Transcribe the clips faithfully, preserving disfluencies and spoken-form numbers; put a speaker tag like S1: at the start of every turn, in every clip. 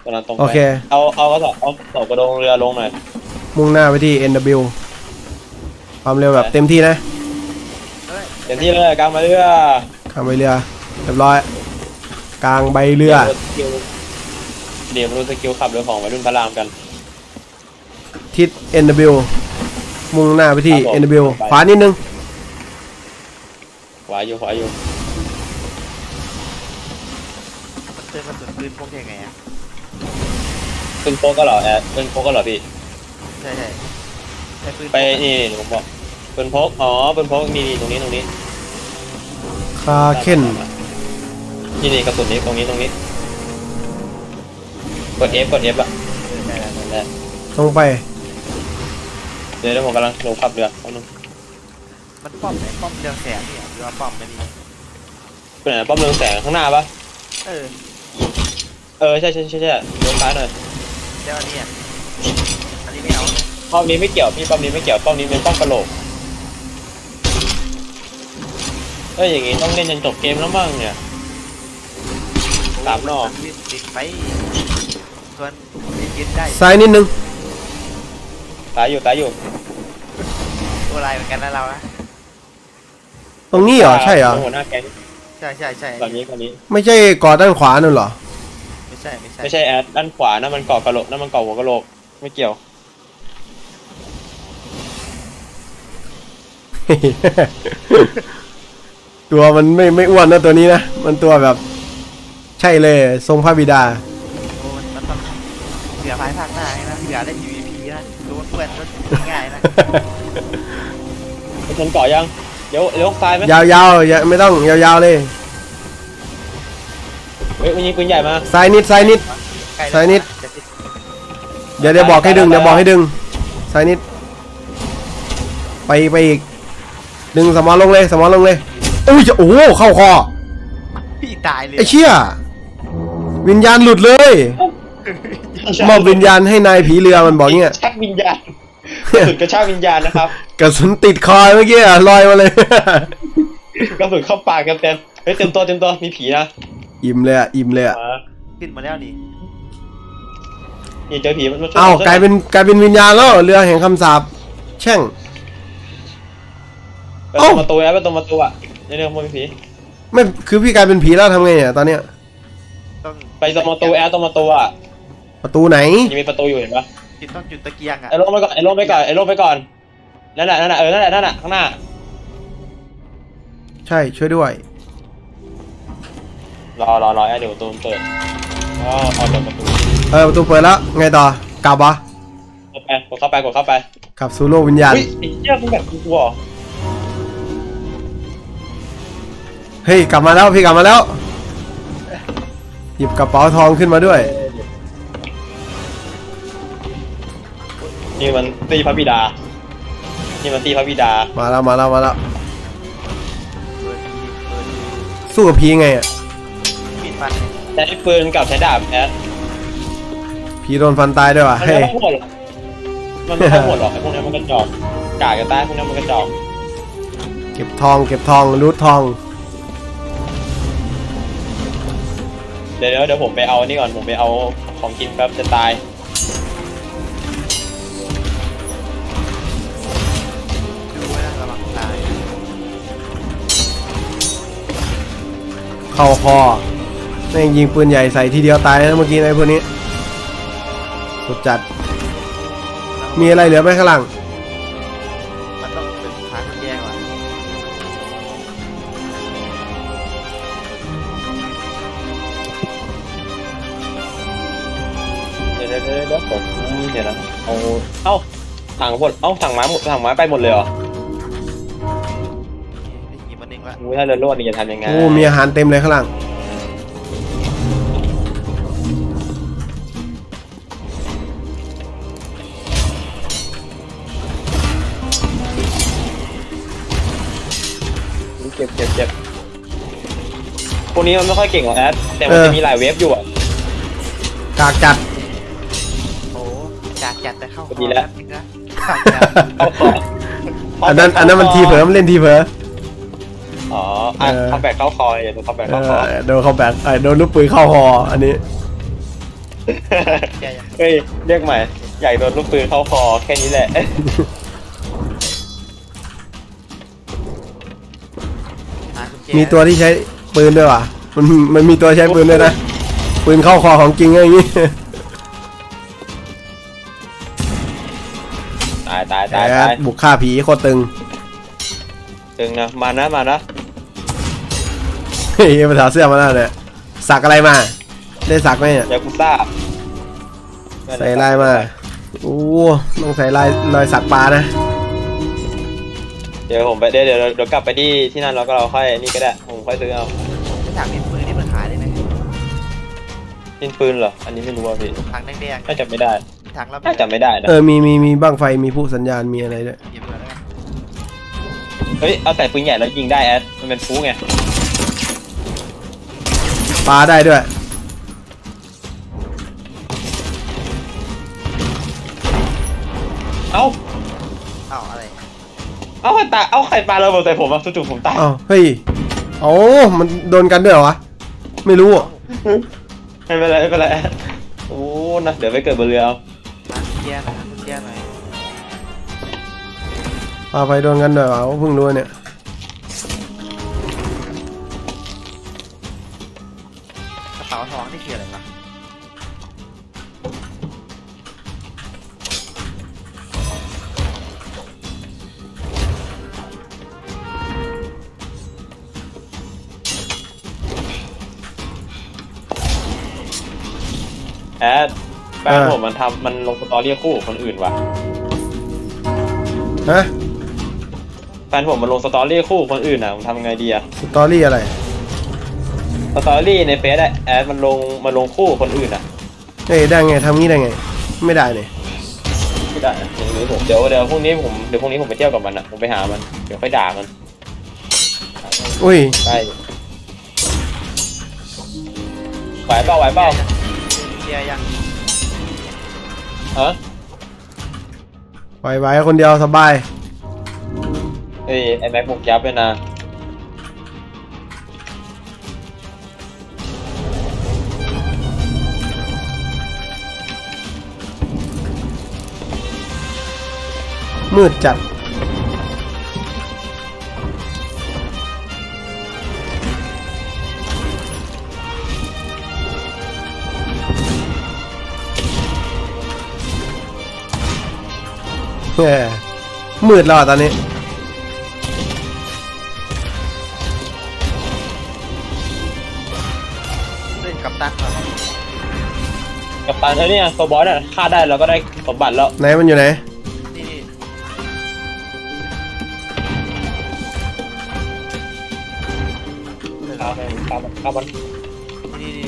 S1: กำลังตรงไป
S2: โอเค
S1: เอาเอาก็สอบเอาสอบกระโดงเรือลงหน่อย
S2: มุ่งหน้าไปที่ เอ็น ดับเบิลยู ความเร็วแบบเต็มที่นะ
S1: เต็มที่เลยกลางใบเรือก
S2: ลางใบเรือเรียบร้อยกลางใบเรือ
S1: เดี๋ยวรู้สกิลขับเรือของวัยรุ่นพระรามกัน
S2: ทิศ เอ็น ดับเบิลยู มุ่งหน้าไปที่ เอ็น ดับเบิลยู ขวานิดนึง
S1: ขวาอยู่ขวาอยู่
S3: เจอกระสุนปืนพกยังไงอะ
S1: ปืนโป๊กก็เหรอแอดปืนโป๊กก็เหรอพี่
S3: ใช่ใช่
S1: ไปนี่ผมบอกปืนพกอ๋อปืนพกนี่ตรงนี้ตรงนี้
S2: คาเคน
S1: นี่นี่กระสุนนี้ตรงนี้ตรงนี้กด F กด F อ่ะได้แล้วได้
S2: ตรงไป
S1: เดี๋ยวผมกำลังลงขับเรือนึง
S3: มันป้อมไหนป้อมเรืองแสงเนี่ยหรือว่าป้อมไม่ดี
S1: เป็นไหนป้อมเรืองแสงข้างหน้าปะ
S3: เออ
S1: เออใช่ใช่ใช่ใช่เลี้ยวซ้ายหน่อย
S3: เดี๋ยวอันนี้อันนี้ไม่เอา
S1: ป้อมนี้ไม่เกี่ยวพี่ป้อมนี้ไม่เกี่ยวป้อมนี้เป็นป้อมกระโหลกเอ้ยอย่างงี้ต้องเล่นจนจบเกมแล้วมั้งเนี่ยสามรอบ
S3: ติดไปส่วนยืนได้
S2: ซ้ายนิดนึง
S1: ตายอยู่ตายอยู่
S3: ตัวลายเหมือนกันนะเรานะ
S2: ตรงนี้เหรอใช่เหรอ
S1: หัวหน้าแก๊ง
S3: ใช่ใช่ใช่
S1: แบบนี้แบบนี้
S2: ไม่ใช่ก่อด้านขวานั่นเหรอ
S3: ไม่ใช่ไม่ใช่
S1: ไม่ใช่แอดด้านขวานั่นมันก่อกระโหลกนั่นมันก่อหัวกระโหลกไม่เกี่ยว
S2: ตัวมันไม่ไม่อ้วนนะตัวนี้นะมันตัวแบบใช่เลยทรงพระบิดา
S3: โอ้มันต้องเสือพายภาคหน้านะเสือได้ อี วี พี นะรู้ว่าเพื่อนก็ง่ายนะ
S1: ไปชนเกาะยังเดี๋ยวเลี้ยวซ้ายไหม
S2: ยาวๆอย่าไม่ต้องยาวๆเลย
S1: เฮ้ยมันยิงปืนใหญ่มา
S2: ซ้ายนิดซ้ายนิดซ้ายนิดเดี๋ยวเดี๋ยวบอกให้ดึงเดี๋ยวบอกให้ดึงซ้ายนิดไปไปอีกดึงสมอลลงเลยสมอลลงเลยอุ้ยโอ้โหเข้าคอ
S3: พี่ตายเลย
S2: ไอ้เชี่ยวิญญาณหลุดเลยมอบวิญญาณให้นายผีเรือมันบอกเงี้ย
S1: ชักวิญญาณกระสุนกระชากวิญญาณนะครับ
S2: กระสุนติดคอเมื่อกี้อะลอยมาเลย
S1: กระสุนเข้าปากกันเต็มเฮ้ยเต็มตัวเต็มตัวมีผีนะ
S2: อิ่มเลยอะอิ่มเลยอะ
S3: ขึ้นมาแล้วนี่
S1: นี่เจอผีมัน
S2: อ้าวกลายเป็นกลายเป็นวิญญาณแล้วเรือแห่งคำสาปแช่ง
S1: ไปตรงประตูแล้วไปตรงประตูอ่ะในเรื่องมันมีผี
S2: ไม่คือพี่กลายเป็นผีแล้วทำไงเนี่ยตอนเนี้ย
S1: ไปตรงประตูแอร์ตรงประตูอ่ะ
S2: ประตูไหน
S1: ยังมีประตูอยู่เห็นปะ
S3: จุดต้องจุดตะเกียงอ่ะ
S1: ไอ้ลงไปก่อนไอ้ลงไปก่อนไอ้ลงไปก่อนนั่นแหละนั่นแหละเออนั่นแหละนั่นแหละข้างหน้า
S2: ใช่ช่วยด้วย
S1: รอรอรอแอร์เดี๋ยวประตูเปิดอ๋อเอาเปิดประตู
S2: เออประตูเปิดแล้วไงต่อกลับวะ
S1: กดเข้าไปกดเข้าไป
S2: กลับสู่โลกวิญญาณ
S1: เฮ้ยไอ้เหี้ยมึงแบบกูกลัว
S2: เฮ้ยกลับมาแล้วพี่กลับมาแล้วหยิบกระเป๋าทองขึ้นมาด้วย
S1: นี่มันตีพระบิดานี่มันตีพระบิดา
S2: มาแล้วมาแล้วมาแล้วสู้กับผีไงอ่ะ
S1: ใช้ปืนกับใช้ดาบแอด
S2: ผีโดนฟันตายด้วยว่ะ
S1: เฮ้ยมันไม่หมดหรอกไอ้พวกนี้มันกระจอกกากันใต้พวกนี้มันกระจอก
S2: เก็บทองเก็บทองรูททอง
S1: เดี๋ยวเดี๋ยวผมไปเอานี่ก่อนผมไปเอาของกินแป๊บจะตาย
S2: เข้าคอแม่งยิงปืนใหญ่ใส่ทีเดียวตายนะเมื่อกี้ไอ้พวกนี้สุดจัดมีอะไรเหลือไหมข้างหลัง
S3: มันต้องเป็นทางแยกว่ะ
S1: เดี๋ยวเดี๋ยวเดี๋ยวผมเดี๋ยวนะเอาเอ้าสั่งหมดเอ้าสั่งไม้หมดสั่งไม้ไปหมดเลยเหรอมูถ้าเรือรอดนี่จะทำยังไง
S2: โอ้มีอาหารเต็มเลยข้างหลัง
S1: เจ็บเจ็บเจ็บพวกนี้มันไม่ค่อยเก่งหรอกแอดแต่มันจะมีหลายเวฟอยู่อ่ะ
S2: กากจัด
S3: โอ้กากจัดแต่เข้า
S1: ดีแล้ว
S2: อันนั้นอันนั้นมันทีเผลอมันเล่นทีเผลอ
S1: อ๋ออ่ะเขาแบกเข้าคออย่าโดนเขาแบกเข้าคอ
S2: โดนเขาแบกไอ้โดนลูกปืนเข้าคออันนี้
S3: แกยัง
S1: เฮ้ยเรียกใหม่อยากโดนลูกปืนเข้าคอแค่นี้แหละ
S3: หากุญแจ
S2: มีตัวที่ใช้ปืนด้วยวะมันมันมีตัวใช้ปืนด้วยนะปืนเข้าคอของจริงอย่างงี้
S1: ตายตายตาย
S2: แอ
S1: ตาย
S2: ดบุกฆ่าผีโคตรตึง
S1: ตึงนะมานะมานะ
S2: เฮ้ยภาษาเสื้อมาแล้วเนี่ยสักอะไรมาได้สักไหมเนี่ย
S1: ยากุซ่า
S2: ใส่ลายมาโอ้ต้องใส่ลายรอยสักปลานะ
S1: เดี๋ยวผมไปเดี๋ยวเดี๋ยวเดี๋ยวกลับไปที่ที่นั่นแล้วก็เราค่อยนี่ก็ได้ผมค่อยซื้อเอา
S3: ไม่ถามมีปืนที่มันขายได้ไหม
S1: ยิงปืนเหรออันนี้ไม่รู้อ่ะพี่
S3: ถังแดง
S1: น่าจะไม่ได้
S3: ๆถังเรา
S1: น่าจะไม่ได้นะ
S2: เออมีมีมีบ้างไฟมีผู้สัญญาณมีอะไรด้วย
S3: หยิบมาแล้วกัน
S1: เฮ้ยเอาแต่ปืนใหญ่แล้วยิงได้แอดมันเป็นฟูไง
S2: ปลาได้ด้วย
S1: เอ้า
S3: เอ้าอะไร
S1: เอ้าใครตายเอ้าใครปาระเบิดใส่ผมอ่ะจู่ๆผมตาย
S2: อ้าวเฮ้ยโอ้มันโดนกันด้วยเหรอวะไม่รู้อ่ะ
S1: ไม่เป็นไรไม่เป็นไรแอดโอ้นะเดี๋ยวไปเกิดบนเรือเอา
S3: หากุญแจหน่อยหากุญแจหน่อย
S2: ปลาไฟโดนกันด้วยเหรอเพิ่งรู้เนี่ย
S3: กระเป๋าทองนี่คืออะไรวะ
S1: แอดแฟนผมมันทำมันลงสตอรี่คู่กับคนอื่นว่ะ
S2: ฮะ
S1: แฟนผมมันลงสตอรี่คู่กับคนอื่นอ่ะผมทำยังไงดีอะ
S2: สตอรี่อะไร
S1: สตอรี่ในเฟซอะแอดมันลงมันลงคู่กับคนอื่นอ่ะ
S2: เฮ้ยได้ไงทำงี้ได้ไงไม่ได้เนี่ย
S1: ไม่ได้อย่างนี้ผมเดี๋ยวเดี๋ยวพรุ่งนี้ผมเดี๋ยวพรุ่งนี้ผมไปเที่ยวกับมันอ่ะผมไปหามันเดี๋ยวค่อยด่ามัน
S2: อุ้ย
S1: ได้ไหวเปล่าไหวเปล่า
S3: กุญแจยัง
S1: ฮะ
S2: ไหวไหวคนเดียวสบาย
S1: เอ้ยไอแม็กบุกยับเลยนะ
S2: มืดจัดแหมมืดแล้วอะตอนนี้
S3: เล่นกับตันก่อน
S1: กับตันเอ้ยเนี่ยตัวบอสอ่ะฆ่าได้เราก็ได้สมบัติแล้ว
S2: ไหนมันอยู่ไหน
S3: นี่นี่
S1: ฆ่ามันฆ่ามันฆ่ามัน
S3: นี่นี่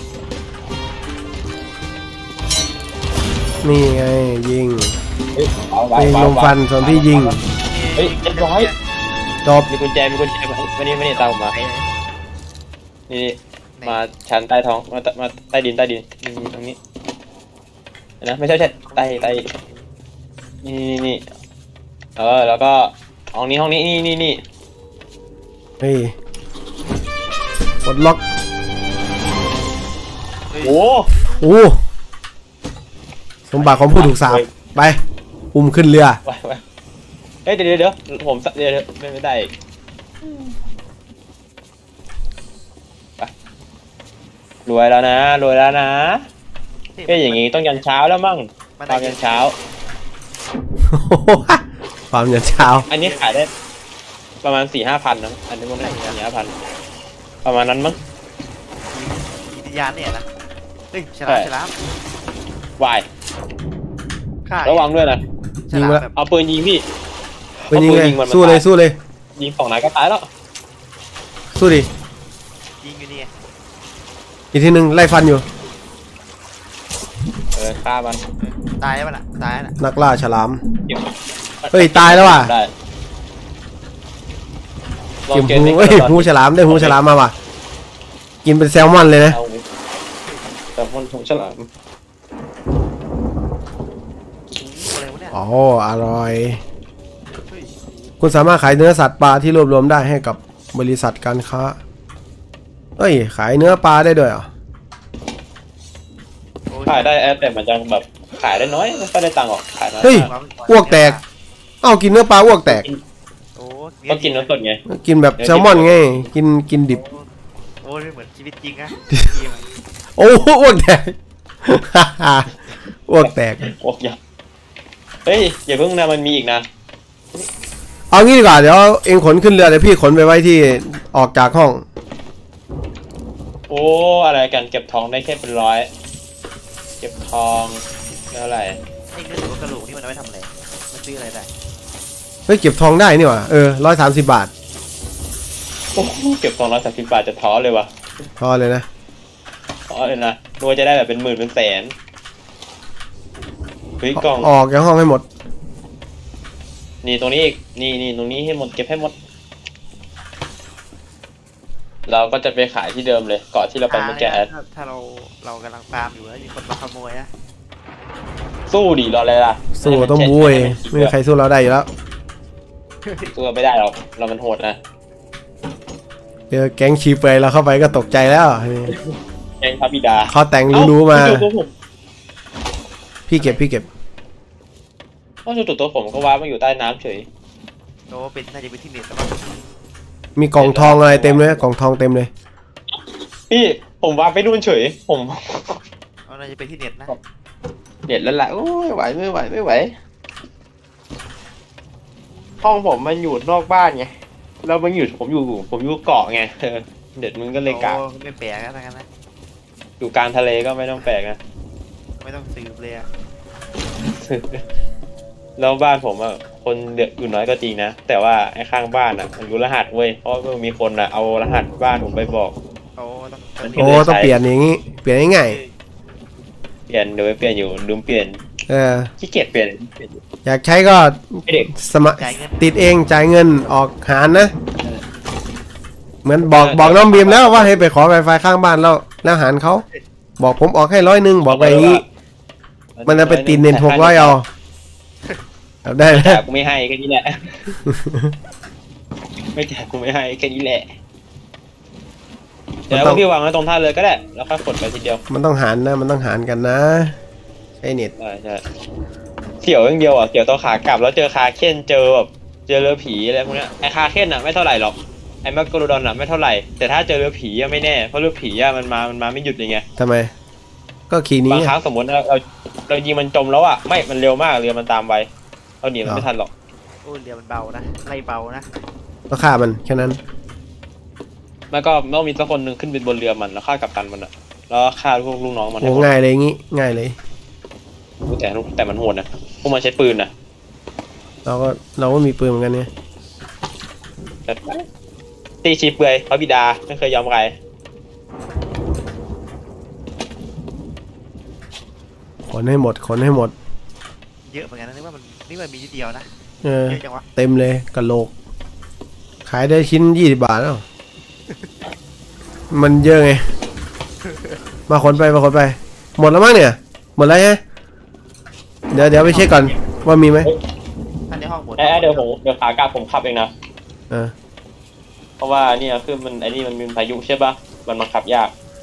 S2: นี่ไงยิง
S1: เฮ้ยเอาไว้
S2: ยิง
S1: เอา
S2: ลม
S1: ไว้
S2: ฟันส่วนพี่ยิง
S1: เฮ้ยเรียบร้อย
S2: จบ
S1: มีกุญแจมีกุญแจมาไม่นี่ไม่นี่ตามผมมา
S3: ไปเลย
S1: นี่นี่มาชั้นใต้ท้องมามาใต้ดินใต้ดินนี่ตรงนี้นะไม่ใช่ใช่ใต้ใต้นี่นี่นี่เออแล้วก็ห้องนี้ห้องนี้นี่นี่นี่
S2: เฮ้ยปลดล็อก
S1: โอ้
S2: โอ้สมบัติของผู้ถูกสาปไปอุ้มขึ้นเรือ
S1: ไว้ไว้เฮ้ยเดี๋ยวเดี๋ยวเดี๋ยวผมเดี๋ยวเดี๋ยวไม่ไม่ได้อีกไปรวยแล้วนะรวยแล้วนะเฮ้ยอย่างงี้ต้องยันเช้าแล้วมั้งตามยันเช้า
S2: ความยันเช้า
S1: อันนี้ขายได้ประมาณสี่ห้าพันนะอันนี้มันได้สี่ห้าพันประมาณนั้นมั้ง
S3: วิญญาณเนี่ยนะเฮ้ยฉลามฉลาม
S1: วาย
S3: ฆ่า
S1: ระวังด้วยนะ
S3: ฉลามแบบ
S1: เอาปืนยิงพี่
S2: เป็นยิง
S1: อา
S2: ไง
S1: ปืนมัน
S2: สู้เลย
S1: ตา
S2: สู้เลย
S1: ยิงสองนัดก็ตายแล้ว
S2: สู้ดิ
S3: ยิงอยู่นี่
S2: อีกทีหนึ่งไล่ฟันอยู่
S1: เออฆ่ามัน
S3: ตายแล้วมันอ่ะตายแล้ว
S2: นักล่าฉลาม
S1: เก็บ
S2: เฮ้ยตายแล้วว่ะ
S1: ได้ลอง
S2: กิน
S1: เกม
S2: หู
S1: นี้
S2: เฮ้ย
S1: ก่อน
S2: หูฉลามได้หูฉลามมาว่ะกินเป็นแซลมอนเลยนะ
S1: เอาแต่คนหูฉลาม
S3: อะไรวะเนี่ย
S2: อ๋ออร่อย
S3: เฮ้ย
S2: คุณสามารถขายเนื้อสัตว์ปลาที่รวบรวมได้ให้กับบริษัทการค้าเอ้ยขายเนื้อปลาได้ด้วยเหรอ
S3: โอ้ย
S1: ขายได้แอดแต่มันจะแบบขายได้น้อยไม่ค่อยได้ตังค์หรอกขายน้อย
S2: เฮ้ยอ้วกแตกเอ้ากินเนื้อปลาอ้วกแตก
S3: โอ้
S1: ก็กินน้ำสดไง
S2: กินแบบแซลมอนไงกินกินดิบ
S3: โอ้เหมือนชีวิตจริงอะ
S2: โอ้อ้วกแตก อ้วกแตก
S1: โอ้ยเฮ้ยอย่าเพิ่งนะมันมีอีกนะ
S2: เอางี้ดีกว่าเดี๋ยวเองขนขึ้นเรือเดี๋ยวพี่ขนไปไว้ที่ออกจากห้อง
S1: โอ้อะไรกันเก็บทองได้แค่เป็นร้อยเก็บทองแล้วอะไร
S3: ไอ้เนื้อหรือกระโหลกนี่มันเอาไว้ทำอะไรมันซื้ออะไรได้
S2: เฮ้ยเก็บทองได้นี่หว่าเออร้อยสามสิบบาท
S1: โอ้เก็บทองร้อยสามสิบบาทจะท้อเลยวะ
S2: พอเลยนะ
S1: ท้อเลยนะนึกว่าจะได้แบบเป็นหมื่นเป็นแสนเฮ้ยกล่อง
S2: ออกจากห้องให้หมด
S1: นี่ตรงนี้อีกนี่นี่ตรงนี้ให้หมดเก็บให้หมด เราก็จะไปขายที่เดิมเลยเกาะที่เราไปเมื่อกี้แอด
S3: ถ้าเราเรากำลังฟาร์มอยู่แล้วมีคนมาขโมยอะ
S1: สู้ดิรออะไรล่ะ
S2: สู้ต้องบุ้ยไม่มีใครสู้เราได้อยู่แล้ว
S1: สู้ไม่ได้หรอกเรามันโหดนะ
S2: เจอแก๊งชีเปยเราเข้าไปก็ตกใจแล้ว
S1: แกงพระบิดา
S2: เขาแต่งรู้ๆมา
S1: เอ้ตัวผม
S2: พี่เก็บพี่เก็บ
S1: เอ้าจู่ๆตัวผมก็ว้ามาอยู่ใต้น้ำเฉย
S3: โอ้เป็นน่าจะเป็นที่เน็ตแล้วมั้ง
S2: มีกล่องทองอะไรเต็มเลยกล่องทองเต็มเลย
S1: พี่ผมว้าไปนู่นเฉยผม
S3: เอาน่าจะเป็นที่เน็ตนะ
S1: เด็ดแล้วแหละโอ้ยไหวไม่ไหวไม่ไหวห้องผมมันอยู่นอกบ้านไงแล้วมันอยู่ผมอยู่ผมอยู่เกาะไงเออเด็ดมึงก็เลยกะ
S3: โอ้ไม่แปลกนะทั้งนั้นนะ
S1: อยู่กลางทะเลก็ไม่ต้องแปลกนะ
S3: ไม่ต้องซื้อเลยอะ
S1: แล้วบ้านผมอ่ะคนเดือดอยู่น้อยก็จริงนะแต่ว่าไอ้ข้างบ้านอ่ะมันรู้รหัสเว้ยเพราะว่ามีคนอ่ะเอารหัสบ้านผมไปบอก
S3: โอ้ต้อง
S2: โอ้ต้องเปลี่ยนอย่างงี้เปลี่ยนง่าย
S1: เปลี่ยนเดี๋ยวไปเปลี่ยนอยู่ลืมเปลี่ยน
S2: ๆเออ
S1: ขี้เกียจเปลี่ยนเปลี่ยนอยู่
S2: อยากใช้ก็
S1: ไอ้เด็ก
S2: สมัคร
S3: จ่ายเงิน
S2: ติดเองจ่ายเงินออกหารนะ เหมือนบอกบอกน้องบีมแล้วว่าให้ไปขอ Wi-Fi ข้างบ้านแล้วแล้วหารเขาบอกผมออกให้ร้อยหนึ่งบอกไปอย่างนี้ มันจะไปติดเน็ตหกร้อยเอาเอาได้ไหม
S1: แจกกูไม่ให้แค่นี้แหละ ไม่แจกกูไม่ให้แค่นี้แหละเดี๋ยวพวกพี่วางไว้ตรงท่าเลยก็ได้แล้วค่อยกดไปทีเดียว
S2: มันต้องหารนะมันต้องหารกันนะใช้เน็ต
S1: ใช่ใช่เสี่ยวอย่างเดียวอ่ะเสี่ยวตัวขากลับแล้วเจอคาเค้นเจอแบบเจอเรือผีอะไรพวกเนี้ยไอ้คาเค้นอ่ะไม่เท่าไหร่หรอกไอ้แมกโกโรดอนอ่ะไม่เท่าไหร่แต่ถ้าเจอเรือผีอ่ะไม่แน่เพราะเรือผีอ่ะมันมามันมาไม่หยุดเลยไง
S2: ทำไม ก็ขี่หนี้
S1: บางครั้งสมมติเราเราเรายิงมันจมแล้วอ่ะไม่มันเร็วมากเรือมันตามไปเราหนีมันไม่ทันหรอก
S3: โอ้เรือมันเบานะไล่เบานะ
S2: ก็ฆ่ามันแค่นั้น
S1: แล้วก็ต้องมีสักคนหนึ่งขึ้นไปบนเรือมันแล้วฆ่ากัปตันมันอ่ะแล้วฆ่าพวกลูกน้องมัน
S2: โอ้ง่ายเลยงี้ง่ายเลย
S1: แต่แต่มันโหดนะพวกมันใช้ปืนนะ
S2: เราก็เราก็มีปืนเหมือนกันเนี่ย
S1: แต่ตีชีเปลือยพระบิดาไม่เคยยอมใคร
S2: ขนให้หมดขนให้หมด
S3: เยอะเหมือนกันนะนึกว่ามันนี่มันมีนิดเดียวนะ
S2: เออ
S3: เยอะจังวะ
S2: เต็มเลยกะโหลก ขายได้ชิ้นยี่สิบบาทแล้ว มันเยอะไง มาขนไปมาขนไป หมดแล้วมั้งเนี่ย หมดแล้วฮะเดี๋ยวเดี๋ยวไปเช็คก่อนว่ามีไหม
S3: ท่านในห้องหมด
S1: เอ้ยเดี๋ยวผมเดี๋ยวขากลับผมขับเองนะ
S2: เออ
S1: เพราะว่าเนี่ยคือมันไอ้นี่มันมีพายุใช่ปะมันบังคับยาก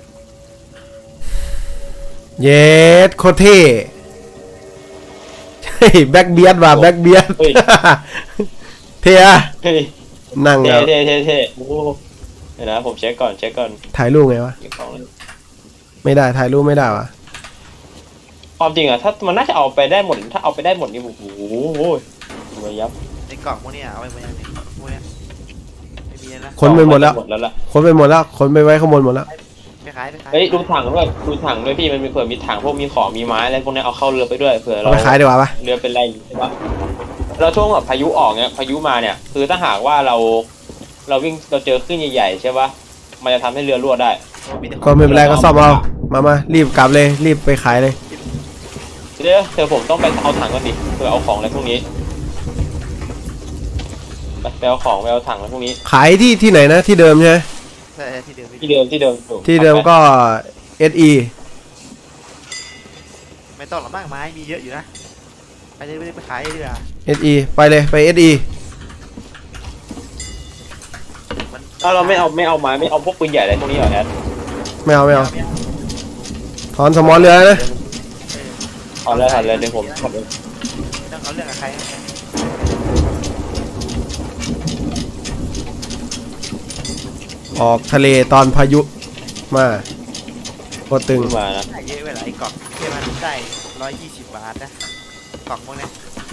S2: เย็ดโคตรเท่เฮ้ยแบ็กเบียดว่ะแบ็กเบียด เท่อะ
S1: เฮ้ย
S2: นั่ง
S1: เท่
S2: แล้ว
S1: เท่เท่เท่โอ้โหเดี๋ยวนะผมเช็คก่อนเช็คก่อน
S2: ถ่ายรูปไงวะ
S1: เก็บของเลย
S2: ไม่ได้ถ่ายรูปไม่ได้วะ
S1: ความจริงอะถ้ามันน่าจะเอาไปได้หมดถ้าเอาไปได้หมดนี่โอ้โหรวยยับ
S3: ในกล่องพวกเนี้ยเอาไว้หมดยังเนี่ยพวกเนี้ยไม่มีนะ
S2: ขนไปหมดแล้ว
S1: หมดแล้วล่ะ
S2: ขนไปหมดแล้วขนไปไว้ข้างบนหมดแล้ว
S3: ไปขายไปขาย
S1: เฮ้ยดูถังด้วยดูถังด้วยพี่มันมีเผื่อมีถังพวกมีของมีไม้อะไรพวกนี้เอาเข้าเรือไปด้วยเผื่อ
S2: เอา
S1: เรา
S2: ไปขายดีกว่าปะ
S1: เรือเป็นไรใช่ปะแล้วช่วงแบบพายุออกเนี่ยพายุมาเนี่ยคือถ้าหากว่าเราเราวิ่งเราเจอคลื่นใหญ่ๆใช่ปะมันจะทำให้เรือรั่วได้
S3: โอ้มีแต่
S2: ก็ไม่เป็นไรก็ซ่อมเอามามารีบกลับเลยรีบไปขายเลย
S1: เดี๋ยวเธอผมต้องไปเอาถังก่อนดิเพื่อเอาของอะไรพวกนี้ไปไปเอาของไปเอาถังอะไรพวกนี้
S2: ขายที่ที่ไหนนะที่เดิมใช่ไหม
S3: ใช่ที่เดิม
S1: ที่เดิมที่เดิมถูก
S2: ที่เดิมก็ เอส อี
S3: ไม่ต้องหรอกมากไม้มีเยอะอยู่นะไปเลยไปขายดีกว่า
S2: เอส อี ไปเลยไป เอส อี
S3: มัน
S1: ถ้าเราไม่เอาไม่เอาไม้ไม่เอาพวกปืนใหญ่อะไรพวกนี้เหรอแอด
S2: ไม่เอาไม่เอาถอนสมอเรือนะ
S1: เอาเลยเอาเลยเดี๋ยวผมขับรถ
S3: ต้องเขาเรื่องกับใคร
S2: ออกทะเลตอนพายุมาโคตรตึง
S1: ขึ้นมานะ
S3: ได้เยอะเวลาไอ้กล่องที่มันได้ร้อยยี่สิบบาทนะกล่องพวกนี้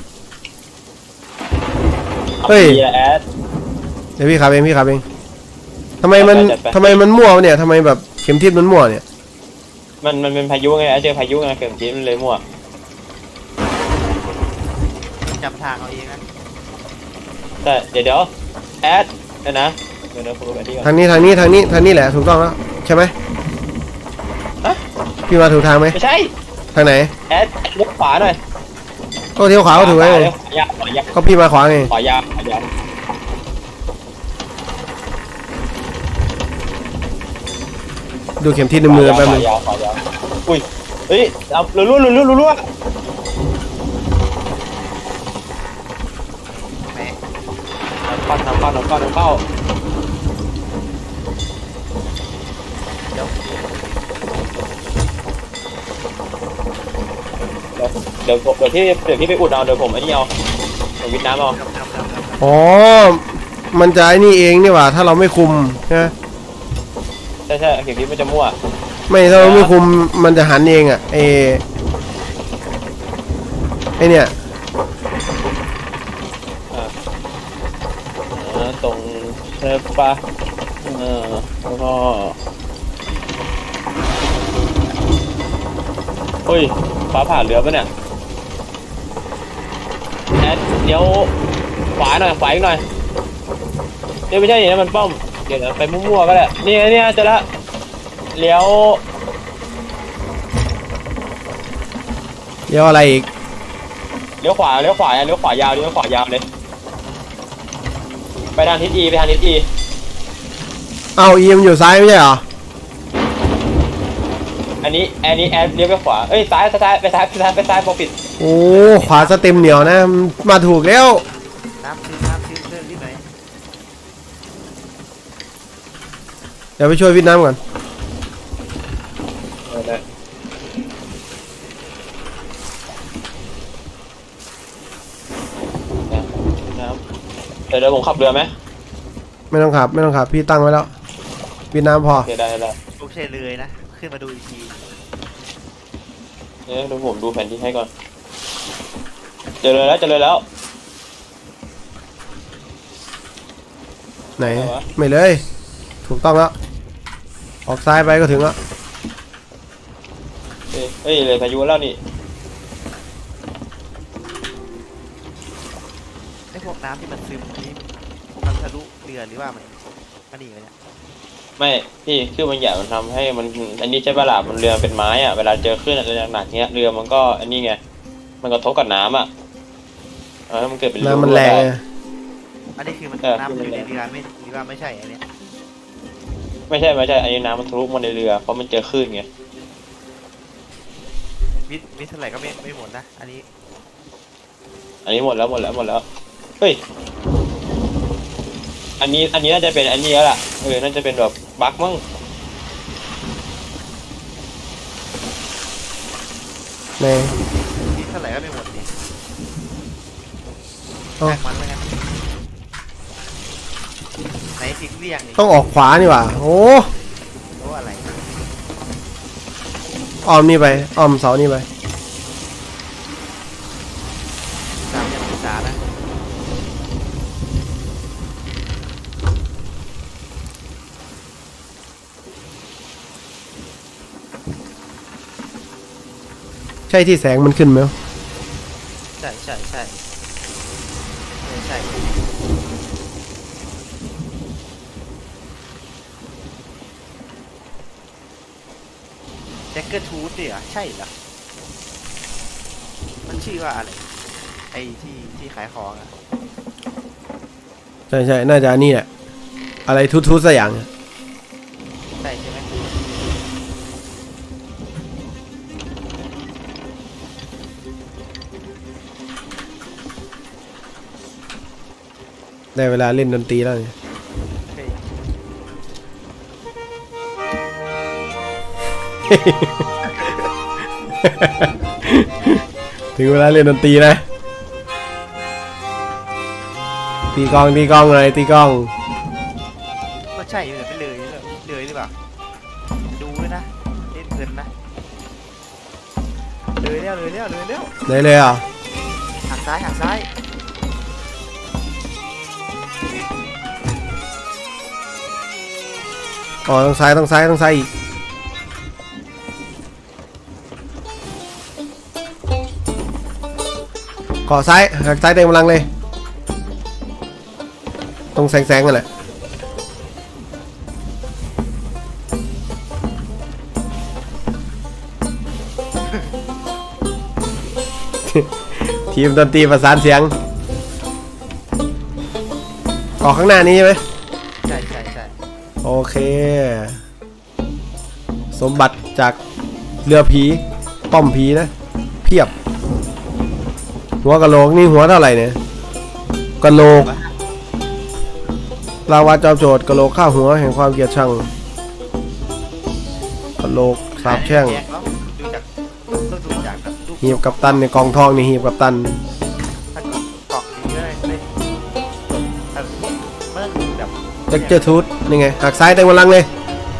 S2: เฮ้ย
S1: แอด
S2: เดี๋ยวพี่ขับเองพี่ขับเองทำไมมัน
S1: จัดไป
S2: ทำไมมันมั่ววะเนี่ยทำไมแบบเข็มทิศมันมั่วเนี่ย
S1: มันมันเป็นพายุไงเจอพายุไงเกิดทีมันเลยมั่ว
S3: จำทางเอาเองนะ
S1: แต่เดี๋ยวเดี๋ยวแอดเดี๋ยวนะเดี๋ยวเดี๋ยวผมดูแผนที่ก่อน
S2: ทางนี้ทางนี้ทางนี้ทางนี้แหละถูกต้องแล้วใช่ไหม
S1: ฮะ
S2: พี่มาถูกทางไหม
S1: ไม่ใช่
S2: ทางไหน
S1: แอดเลี้ยวขวาหน่อย
S2: ก็เที่ยวขวาก็ถูกไง
S1: เลี้ยวขวายาวขวายาว
S2: ก็พี่มาขวาไง
S1: ขวายาวขวายาว
S2: ดูเข็มทิศในมือแป๊บนึง
S1: ขวายาวขวายาวอุ้ยเฮ้ยเอาลุ้นลุ้นลุ้นลุ้นลุ้น
S3: แม่
S1: น้ำเข้าน้ำเข้าน้ำเข้าน้ำเข้า
S3: เดี๋ยว
S1: เดี๋ยวเดี๋ยวเดี๋ยวพี่เดี๋ยวพี่ไปอุดเอาเดี๋ยวผมไอ้นี่เอาเดี๋ยววิทน้ำเอา
S3: จำจำจำจำ
S2: อ๋อมันจะไอ้นี่เองนี่หว่าถ้าเราไม่คุมใช่ไหม
S1: ใช่ใช่เข็มทิศมันจะมั่ว
S2: ไม่ถ้าเราไม่คุมมันจะหันเองอ่ะเอไอเนี่ย
S1: เออตรงเทปะเออแล้วก็เฮ้ยฟ้าผ่าเรือปะเนี่ยแอดเดี๋ยวขวาหน่อยขวาอีกหน่อยเดี๋ยวไม่ใช่อย่างนั้นมันป้อมเดี๋ยวไปมั่วๆก็ได้นี่ไงเนี่ยเจอละเลี้ยว
S2: เดี๋ยวอะไรอีก
S1: เลี้ยวขวาเลี้ยวขวาเลี้ยวขวายาวเลี้ยวขวายาวเลยไปทางทิศอีไปทางทิศอี
S2: เอาอีมอยู่ซ้ายไม่ใช่เหรอ
S1: อันนี้อันนี้แอดเลี้ยวไปขวาเอ้ยซ้ายซ้ายไปซ้ายไปซ้ายไปซ้ายพอปิด
S2: โอ้ขวาสเต็มเหนียวนะมาถูกแล้ว
S3: น้ำชื้นน้ำชื้นเรื่องนิดหน่อย
S2: เดี๋ยวไปช่วยวิทย์น้ำก่อน
S1: เออได้น้ำเดี๋ยวเดี๋ยวผมขับเรือไหม
S2: ไม่ต้องขับไม่ต้องขับพี่ตั้งไว้แล้ววิทย์น้ำพอ
S1: โอเคได้ได้
S3: โอเคเลยนะขึ้นมาดูอีกที
S1: เดี๋ยวเดี๋ยวผมดูแผนที่ให้ก่อนเจอเลยแล้วเจอเลยแล้ว
S2: ไหน
S1: อะไรวะ
S2: ไม่เลย ถูกต้องแล้วออกซ้ายไปก็ถึงแล้ว
S1: เอ้ยเอ้ยเลยพายุแล้วนี่
S3: ไอ้พวกน้ำที่มันซึมนี้มันทะลุเรือหรือว่ามันมันหนีไปเนี่ย
S1: ไม่พี่คือมันใหญ่มันทำให้มันอันนี้ใช่ปะล่ะมันเรือเป็นไม้อะเวลาเจอคลื่นอะไรหนักๆเงี้ยเรือมันก็อันนี้ไงมันกระทบกับน้ำอะเออมันเกิดเป็น
S2: น้ำมันแรง
S1: ได้
S2: ไง
S3: อันนี้คือมัน
S1: เออ
S3: น้ำอยู่ในเรือไม่หรือว่าไม่ใช่อันเนี้ย
S1: ไม่ใช่ไม่ใช่อันนี้น้ำมันทะลุมาในเรือเพราะมันเจอคลื่นไง
S3: วิทวิทเท่าไหร่ก็ไม่ไม่หมดนะอันนี้
S1: อันนี้หมดแล้วหมดแล้วหมดแล้วเฮ้ยอันนี้อันนี้น่าจะเป็นอันนี้แล้วล่ะเออน่าจะเป็นแบบบั๊กมั้ง
S2: ใน
S3: วิทเท่าไหร่ก็ไม่หมดนี่
S2: เอ้า
S3: แข่งมันแล้วกันไหนทิ้งเรียงนี่
S2: ต้องออกขวานี่หว่าโอ้
S3: โอ้อะไร
S2: อ้อมนี่ไปอ้อมเสานี่ไป
S3: สามยังศึกษานะ
S2: ใช่ที่แสงมันขึ้นไหม
S3: ใช่ใช่ใช่เออใช่แจ็คเกอร์ทูธเนี่ยใช่เหรอมันชื่อว่าอะไรไอ้ที่ที่ขายของอะ
S2: ใช่ใช่น่าจะอันนี่แหละอะไรทุดๆสักอย่าง
S3: ใช่ใช่ไหม
S2: ได้เวลาเล่นดนตรีแล้วไง
S3: เฮ้ย
S2: ถึงเวลาเล่นดนตรีนะตีกองตีกองเลยตีกอง
S3: ก็ใช่อยู่แต่ไม่เลยเลยหรือเปล่าดูด้วยนะเล่นเพลินนะเลยแล้วเลยแล้วเลยแล้ว
S2: เลยเลยอ่ะ
S3: หักซ้ายหักซ้าย
S2: อ๋อต้องซ้ายต้องซ้ายต้องซ้ายอีกเกาะซ้ายหักซ้ายเต็มกำลังเลยตรงแสงๆกันแหละทีมดนตรีประสานเสียงออกข้างหน้านี้ใช่ไหม
S3: ใช่ใช่ใช่
S2: โอเคสมบัติจากเรือผีป้อมผีนะเพียบหัวกะโหลกนี่หัวเท่าไหร่เนี่ยกะโหลกลาวาจอมโจทย์กะโหลกข้าหัวแห่งความเกลียดชังกะโหลกสาบแช่งหีบกับตันในกองทองนี่หีบกับตันเด็กเจอทูตนี่ไงหักซ้ายเต็มกำลังเลย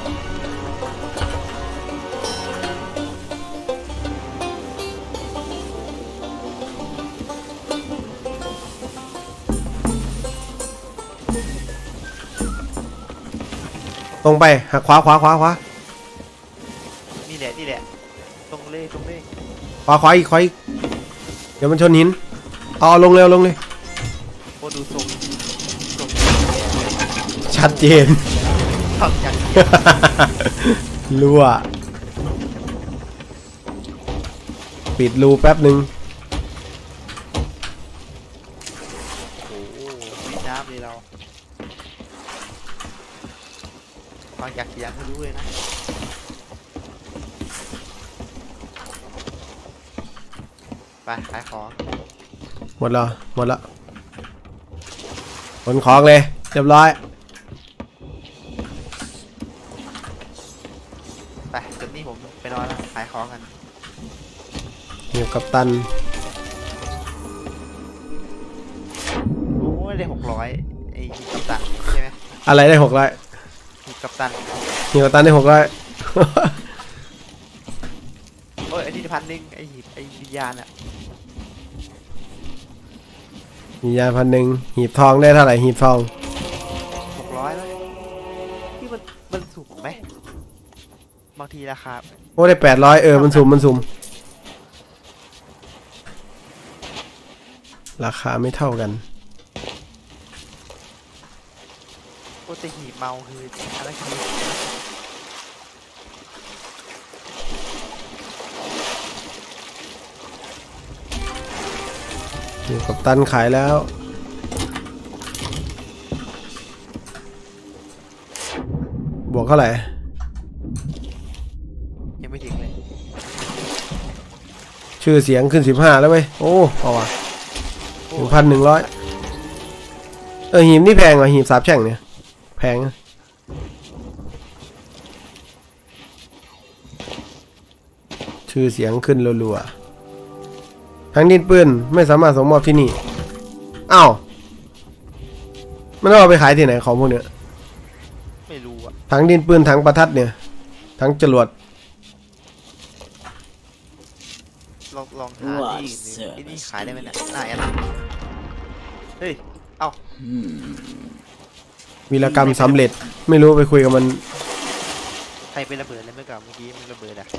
S2: ตรงไปหักขวาขวาขวาขวา
S3: นี่แหละนี่แหละตรงเลยตรงเลย
S2: ขวาขวาอีกขวาอีกเดี๋ยวมันชนหินเอาลงเร็วลงเลย
S3: โอ้ดูทรง
S2: ชัดเจนรั่วปิดรูแป๊บหนึ่ง
S3: โอ้มีน้ำเลยเราฟังจากเสียงก็รู้เลยนะไปขายของ
S2: หมดแล้วหมดแล้วขนของเลยเรียบร้อย
S3: ไปจุดนี้ผมไปนอนแล้วขายของกัน
S2: เหี่ยวกับตัน
S3: โอ้ยได้หกร้อยไอ้หีบกับตันใช่ไหม
S2: อะไรได้หกร้อย
S3: หีบกับตัน
S2: หีบกับตันได้หกร้อย
S3: โอ้ยไอ้นี่พันหนึ่งไอ้หีบไอ้วิญญาณอะ
S2: วิญญาณพันหนึ่งหีบทองได้เท่าไหร่หีบทอง
S3: หกร้อยเลยที่มันมันสูงไหมบางทีราคา
S2: โอ้ได้แปดร้อยเออมันสุ่มมันสุ่มราคาไม่เท่ากัน
S3: โอ้แต่หีบเมาคืออะไรคือ
S2: อยู่กับตันขายแล้วบวกเท่าไหร่
S3: ยังไม่ถึงเลย
S2: ชื่อเสียงขึ้นสิบห้าแล้วเว้ยโอ้พอว่ะหนึ่งพันหนึ่งร้อยเออหีบนี่แพงว่ะหีบสาบแช่งเนี่ยแพงชื่อเสียงขึ้นรัวๆทั้งดินปืนไม่สามารถส่งมอบที่นี่อ้าวมันเอาไปขายที่ไหนของพวกเนี้ย
S3: ไม่รู้อะ
S2: ทั้งดินปืนทั้งประทัดเนี่ยทั้งจรวด
S3: ลองลองหาที่ที่นี่ขายได้ไหมเนี่ยน่าแอนเฮ้ยเอ้า
S2: วีรกรรมสำเร็จไม่รู้ไปคุยกับมัน
S3: ใครเป็นระเบิดเลยเมื่อกี้เมื่อกี้มันระเบิดอะ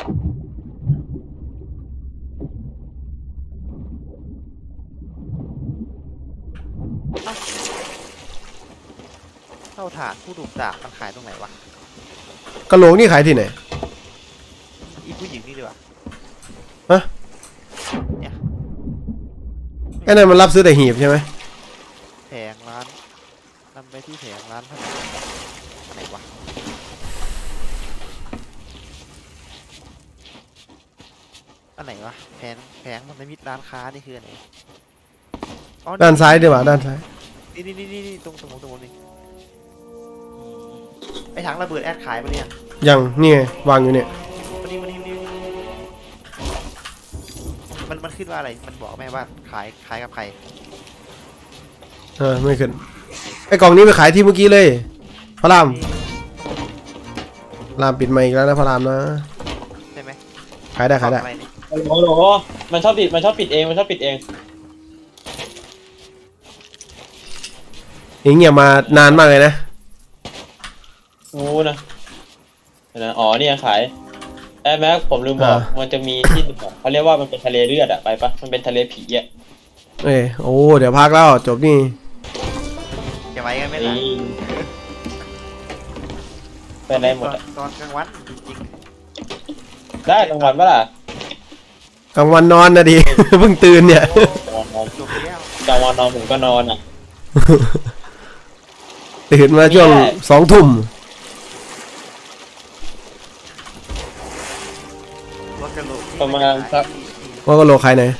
S3: เท่าถาดผู้ถูกจากมันขายตรงไหนวะ
S2: กะโหลกนี่ขายที่ไหน
S3: อีผู้หญิงนี่ดีกว่า
S2: ฮะเนี่ยไอ้นั่นมันรับซื้อแต่หีบใช่ไหม
S3: แผงร้านนำไปที่แผงร้านไหนวะอันไหนวะแผงแผงมันในมิตรร้านค้านี่คืออันไหน
S2: ด้านซ้ายดีกว่าด้านซ้าย
S3: นี่นี่นี่นี่ตรงตรงตรงนี้ไอ้ถังระเบิดแอดขายไปเนี่ย
S2: ยังนี่ไงวางอยู่เนี่ย
S3: มานี่มานี่มานี่มันมันขึ้นว่าอะไรมันบอกไหมว่าขายขายกับใคร
S2: เออไม่ขึ้นไอ้กล่องนี้ไปขายที่เมื่อกี้เลยพระรามพระรามปิดมาอีกแล้วนะพระรามนะ
S3: ใช่ไหม
S2: ขายได้ขายได้
S3: อะไรนี่
S1: โอ้โหมันชอบปิดมันชอบปิดเองมันชอบปิดเอง
S2: อย่างเงี้ยมานานมากเลยนะ
S1: งูนะนะอ๋อนี่ยังขายไอ้แม็กผมลืมบอกมันจะมีที่เขาเรียกว่ามันเป็นทะเลเลือดอะไปปะมันเป็นทะเลผีอะ
S2: เอ้ยโอ้เดี๋ยวพักแล้วจบนี่
S3: จะไว้กันไหมล่ะ
S1: นี่เป็นอะไรหมด
S3: ตอน
S1: อะ
S3: ตอนกลางวันจริง
S1: ได้รางวัลปะล่ะ
S2: กลางวันนอนนะดิ เพิ่งตื่นเนี่ย
S3: ๆจบแล้ว
S1: กลางวันนอนผมก็นอนอะ
S2: ตื่นมาช่วงสองทุ่ม
S3: รถกระโหลก
S1: ประมาณสัก
S2: ว่าก็โลขายไหน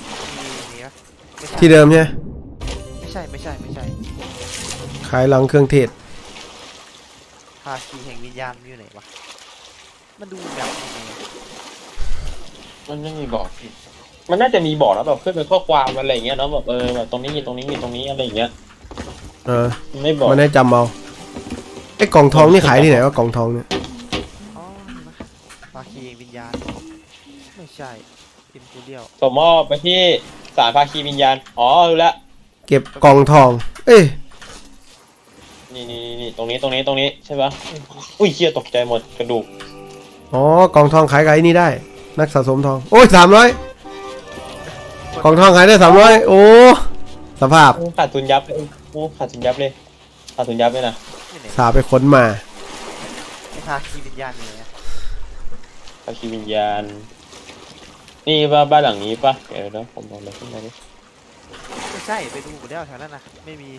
S2: ที่เดิมใช่ไหม
S3: ไม่ใช่ไม่ใช่ไม่ใช่
S2: ขายหลังเครื่องเทศ
S3: ภาคีแห่งวิญญาณอยู่ไหนวะมันดูแบบยังไง
S1: มันไม่มีบอกผิดมันน่าจะมีบอกแล้วแบบขึ้นเป็นข้อความอะไรอย่างเงี้ยเนาะแบบเออแบบตรงนี้มีตรงนี้มีตรงนี้อะไรอย่างเงี้ย
S2: เออ
S1: มันไม่บอก
S2: มันได้จำเอาไอ้กล่องทองนี่ขายที่ไหนวะกล่องทองเนี่ย
S3: อ๋อภาคีแห่งวิญญาณไม่ใช่อิมพูเรียล
S1: ส่งมอบไปที่ศาลภาคีวิญญาณอ๋อรู้แล้ว
S2: เก็บกล่องทอง เอ้ย
S1: นี่นี่นี่ตรงนี้ตรงนี้ตรงนี้ใช่ปะอุ้ยเหี้ยตกใจหมดกระดูก
S2: อ๋อกล่องทองขายไก่นี่ได้ นักสะสมทองโอ้ยสามร้อยกล่องทองขายได้สามร้อยโอ้สภาพ
S1: โอ้ขาดทุนยับเลยโอ้ขาดทุนยับเลยขาดทุนยับเลยนะ
S3: ที่ไหน
S2: สาไปค้นมา
S3: ไอ้ภาคีวิญญาณอยู่ไหน
S1: ภาคีวิญญาณนี่ว่าบ้านหลังนี้ปะเดี๋ยวนะผมลองไปขึ้นมาดิ
S3: ไม่ใช่ไปดูหมดแล้วแถวนั้นนะไม่มี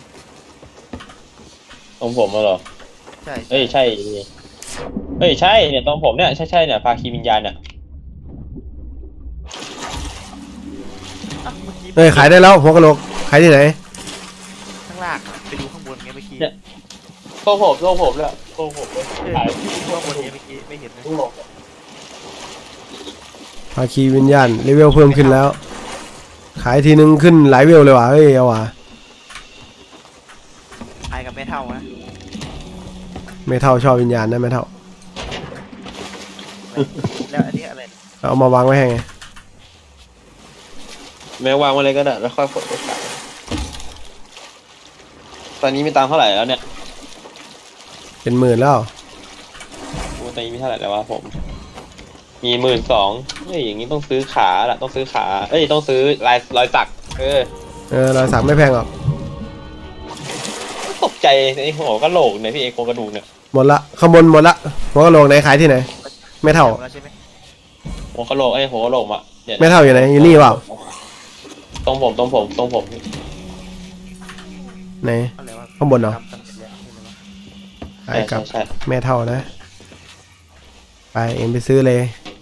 S1: ตรงผมมาเหรอ
S3: ใช่
S1: เอ้ยใช่เอ้ยใช่เนี่ยตรงผมเนี่ยใช่ใช่เนี่ยภาคีวิญญาณเนี่ย
S3: อ่ะเมื่อกี้
S2: เอ้ยขายได้แล้วหัวกะโหลกขายที่ไหน
S3: ข้างล่างไปดูข้างบนไงเมื่อกี้
S1: ตรงผมตรงผมเลยตรงผมเลย
S3: เออ
S1: ขาย
S3: ข้างบนไงเมื่อกี้ไม่เห็นนะ
S2: ภาคีวิญญาณเลเวลเพิ่มขึ้นแล้ว ขายทีนึงขึ้นหลายเวลเลยว่ะเฮ้ยเอาว่ะ
S3: ไอ้กับไม่เท่านะ
S2: ไม่เท่าชอบวิญญาณนะไม่เท่า
S3: แล้วอันนี้อะไร
S2: เอามาวางไว้ให้ไง
S1: แม้วางไว้เลยก็ได้แล้วค่อยกดไปขายตอนนี้มีตังค์เท่าไหร่แล้วเนี่ย
S2: เป็นหมื่นแล้ว
S1: โอ้ตอนนี้มีเท่าไหร่แล้ววะผม มีหมื่นสองเฮ้ยอย่างนี้ต้องซื้อขาละต้องซื้อขาเอ้ยต้องซื้อลายรอยสักเออ
S2: เออรอยสักไม่แพงหรอก
S1: ตกใจไอ้หัวกะโหลกเนี่ยพี่เอกโครงกระดูกเนี่ย
S2: หมดละข้างบนหมดละหัวกะโหลกไหนขายที่ไหน ไม่เท่า
S3: แล้วใช่ไหม
S1: หัวกะโหลกไอ้หัวกะโหลกอ่ะดี๋ยว
S2: ไม่เท่าอยู่ไหนอยู่นี่เปล่า
S1: ตรงผมตรงผมตรงผม
S2: ไหน
S3: อะไรวะ
S2: ข้างบนเหรอ
S3: ทำสำเร็จแล้วใช่ไหมวะ
S2: ขายกับ
S1: ใช่ใช่
S2: แม่เท่านะ ไปเอ็มไปซื้อเลย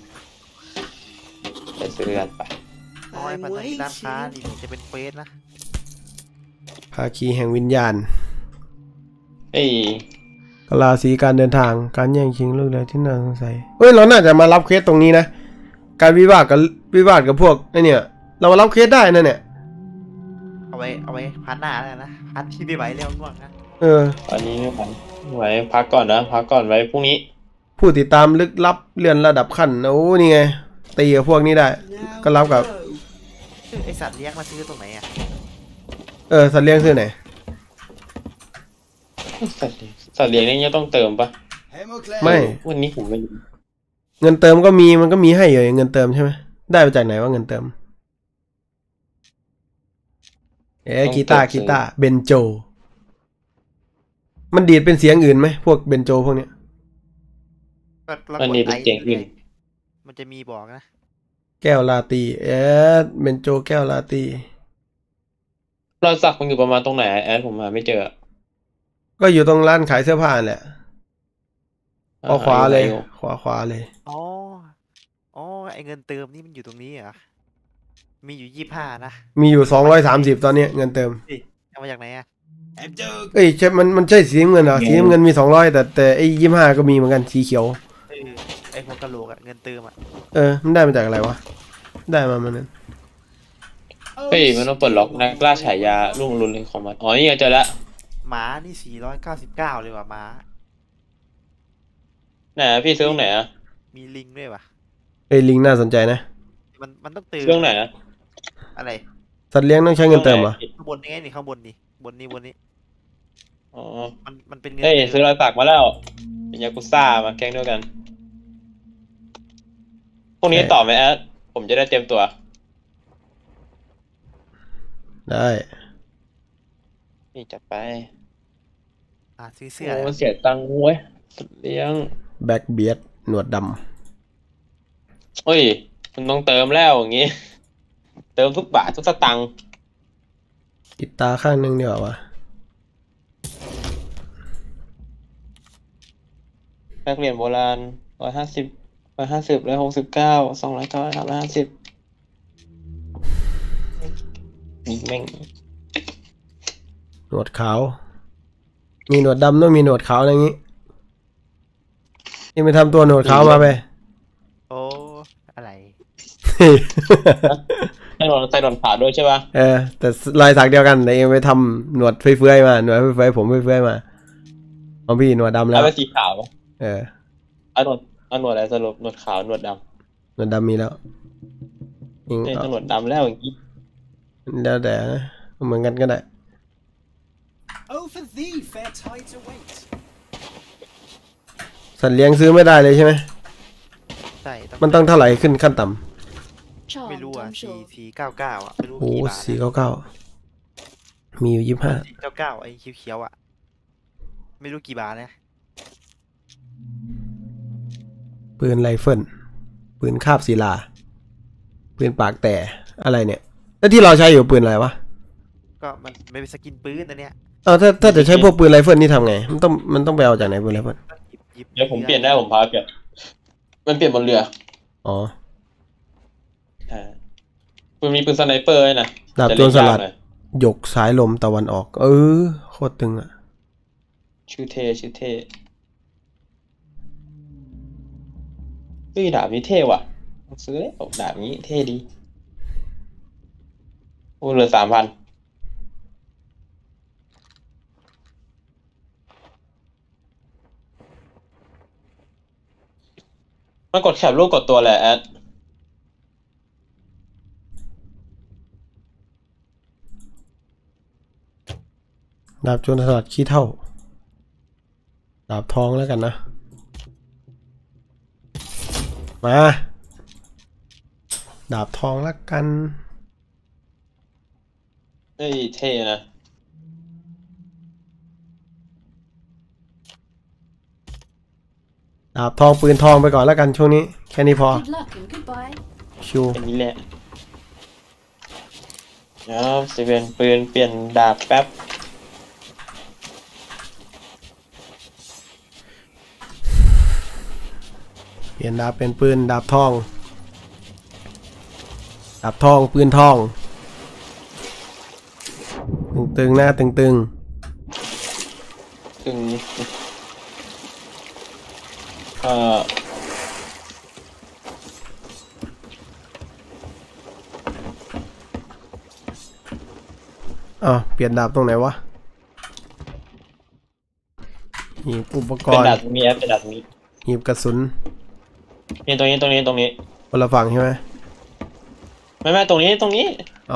S1: ไปซื้อกันไป
S3: อ๋อไอ้พันธมิตรร้านค้านี่จะเป็นเฟสนะ
S2: ภาคีแห่งวิญญาณ
S1: เอ้ย
S2: กลาสีการเดินทางการแย่งชิงเรื่องใดที่น่าสงสัยเฮ้ยเราน่าจะมารับเคสตรงนี้นะการวิวาทกับวิวาทกับพวกไอเนี่ย เรามารับเคสได้นะเนี่ย
S3: เอาไว้เอาไว้พันหน้าแล้วนะพันที่ไม่ไหวแล้วง่วงนะ
S2: เออ
S1: ตอนนี้ไม่ไหวไม่ไหวพักก่อนนะพักก่อนไว้พรุ่งนี้
S2: ผู้ติดตามลึกลับเลื่อนระดับขั้นโอ้นี่ไงตีกับพวกนี้ได้ ก็รับกับ
S3: ชื่อไอสัตว์เลี้ยงมาซื้อตรงไหนอ่ะ
S2: เออสัตว์เลี้ยงซื้อไหน
S1: สัตว์เลี้ยงสัตว์เลี้ยงนี่ยังต้องเติมปะ
S2: ไม่
S1: วันนี้ผมไม่รู้
S2: เงินเติมก็มีมันก็มีให้อยู่เงินเติมใช่ไหมได้มาจากไหนว่าเงินเติมเอ๊ะกีตาร์กีตาร์เบนโจมันดีดเป็นเสียงอื่นไหมพวกเบนโจพวกเนี้ย
S3: ก็เรา
S1: มัน
S3: ก
S1: นี่
S3: ด
S1: เป็น
S3: ไอ
S1: เจ๋งอื่น
S3: มันจะมีบอกนะ
S2: แก้วลาตีเอ๊ะเบนโจแก้วลาตี
S1: รอยสักมันอยู่ประมาณตรงไหนแอดผมหาไม่เจอ
S2: ก็อยู่ตรงร้านขายเสื้อผ้าแหละขวาขวาเลย
S1: อ
S2: ขวาขวาเลย
S3: อ๋ออ๋อไอเงินเติมนี่มันอยู่ตรงนี้เหรอมีอยู่ยี่ห้านะ
S2: มีอยู่สองร้อยสามสิบตอนนี้เงินเติม
S3: เอามาจากไหนอ่ะ
S2: เอ้ยใช่มันมันใช่สีน้ำเงินเหรอสีน้ำเงินมีสองร้อยแต่แต่ไอ้ยี่ห้าก็มีเหมือนกันสีเขียว
S3: เออไอหัวกะโหลกอะเงินเติมอะ
S2: เออมันได้มาจากอะไรวะได้มามันนั้น
S1: เฮ้ยมันต้องเปิดล็อกนักล่าฉายารุ่งอรุณของมันอ๋อนี่ไงเจอแล้ว
S3: ม้านี่สี่ร้อยเก้าสิบเก้าเลยว่ะม้า
S1: ไหนอะพี่ซื้อตรงไหนอะ
S3: มีลิงด้วยว่ะ
S2: เอ้ยลิงน่าสนใจนะ
S3: มันมันต้องเติม
S1: ซื้อตรงไหนอะ
S3: อะไร
S2: สัตว์เลี้ยงต้องใช้เงินเติมเหรอ
S3: ข้างบนนี่ไงนี่ข้างบนนี่บนนี้บนนี้
S1: อ๋อ
S3: มันมันเป็นเงิน
S1: เฮ้ย
S3: เติม
S1: ซื้อรอยสักมาแล้วเป็นยากุซ่ามาแก๊งด้วยกันพวกนี้ต่อไหมแอดผมจะได้เตรียมตัว
S2: ได้
S1: นี่จัดไป
S3: อ่ะซื้อเสื้อ
S1: โอ้เสียตังค์เว้ยสัตว์เลี้ยง
S2: แบ็กเบียดหนวดด
S1: เฮ้ยคุณต้องเติมแล้วอย่างงี้ เติมทุกบาททุกสตังค์
S2: ำกีตาร์ข้างหนึงเดียวาวะ
S1: แลกเหรียญโบราณร้อยห้าสิบร้อยห้าสิบร้อยหกสิบเก้าสองร้อยเก้าร้อยห้าสิบนี่แม่ง
S2: หนวดขาว มีหนวดดำต้องมีหนวดขาวอะไรอย่างงี้นี่ไปทำตัวหนวดขาวมาไป
S3: โอ้อะไร
S1: ใส่หนวดใส่หนวดขาวด้วยใช่ป่ะ
S2: เออแต่ลายสักเดียวกันแต่เองไปทำหนวดเฟื้อยๆมาหนวดเฟื้อยๆผมเฟื้อยๆมาของพี่หนวดดำแล้
S1: เอา
S2: ว
S1: เป็นสีขาวปะ
S2: เออ
S1: เอาหนวดเอาหนวดอะไรสรุปหนวดขาวหนวดด
S2: หนวดดำมีแล้วเอง
S1: ำนี่
S2: เอา
S1: ถ้าหนวดดำแล้วอย่างงี้
S2: แล้วแต่นะเหมือนกันก็ได้
S4: Oh, for thee, fair tide to wait.
S2: สัตว์เลี้ยงซื้อไม่ได้เลยใช่ไหม
S3: ใช่ต้อง
S2: มันต้องเท่าไหร่ขึ้นขั้นต่ำ
S3: ไม่รู้อ่ะสี่สี่เก้าเก้าอ่ะไม่รู้
S2: โอ้
S3: กี่บาท
S2: สี่เก้าเก้ามีอยู่ยี่สิบห้า
S3: สี่เก้าเก้าไอ้เขียวๆอ่ะไม่รู้กี่บาทนะ
S2: ปืนไรเฟิลปืนคาบศิลาปืนปากแต่อะไรเนี่ยแล้วที่เราใช้อยู่ปืนอะไรวะ
S3: ก็มันไม่เป็นสกินปืนนะเนี่ย
S2: เออถ้าถ้าจะใช้พวกปืนไรเฟิลนี่ทำไงมันต้องมันต้องไปเอาจากไหนปืนไรเฟิล
S3: ก็หยิบหยิบ
S1: เดี๋ยวผมเปลี่ยนได้ผมพาเปลี่ยนมันเปลี่ยนบนเรือ
S2: อ๋อ
S1: อ่ามันมีปืนสไนเปอร์ด้วยนะ
S2: ดาบ
S1: จะ
S2: โจ
S1: เล่
S2: ร
S1: น
S2: ส
S1: ยาก
S2: ลัด
S1: หน่อย
S2: หยกสายลมตะวันออก เออโคตรตึงอ่ะ
S1: ชื่อเท่ชื่อเท่เฮ้ยดาบนี้เท่ว่ะซื้อเลยดาบนี้เท่ดีโอ้เหลือสามพันมันกดแคปรูปกดตัวแหละแอด
S2: ดาบโจรสลัดขี้เท่าดาบทองแล้วกันนะมาดาบทองแล้วกัน
S1: เฮ้ยเท่นะ
S2: ดาบทองปืนทองไปก่อนแล้วกันช่วงนี้แค่นี้พอ
S5: Good luck and goodbye.
S2: ชิว
S1: อันนี้แหละเดี๋ยวสิเป็นปืนเปลี่ยนดาบแป๊บ
S2: เปลี่ยนดาบเป็นปืนดาบทองดาบทองปืนทองตึงๆหน้าตึง
S1: ตึงเอ่อ
S2: ๆอ้าวเปลี่ยนดาบตรงไหนวะหีบอุปก
S1: เป็น
S2: รณ์
S1: ดาบตรงนี้แอดเป็นดาบตรงนี้
S2: หีบกระสุน
S1: นี่ตรงนี้ตรงนี้ตรงนี้
S2: คนละฝั่งใช่ไหม
S1: ไม่ไม่ตรงนี้ตรงนี้
S2: เอา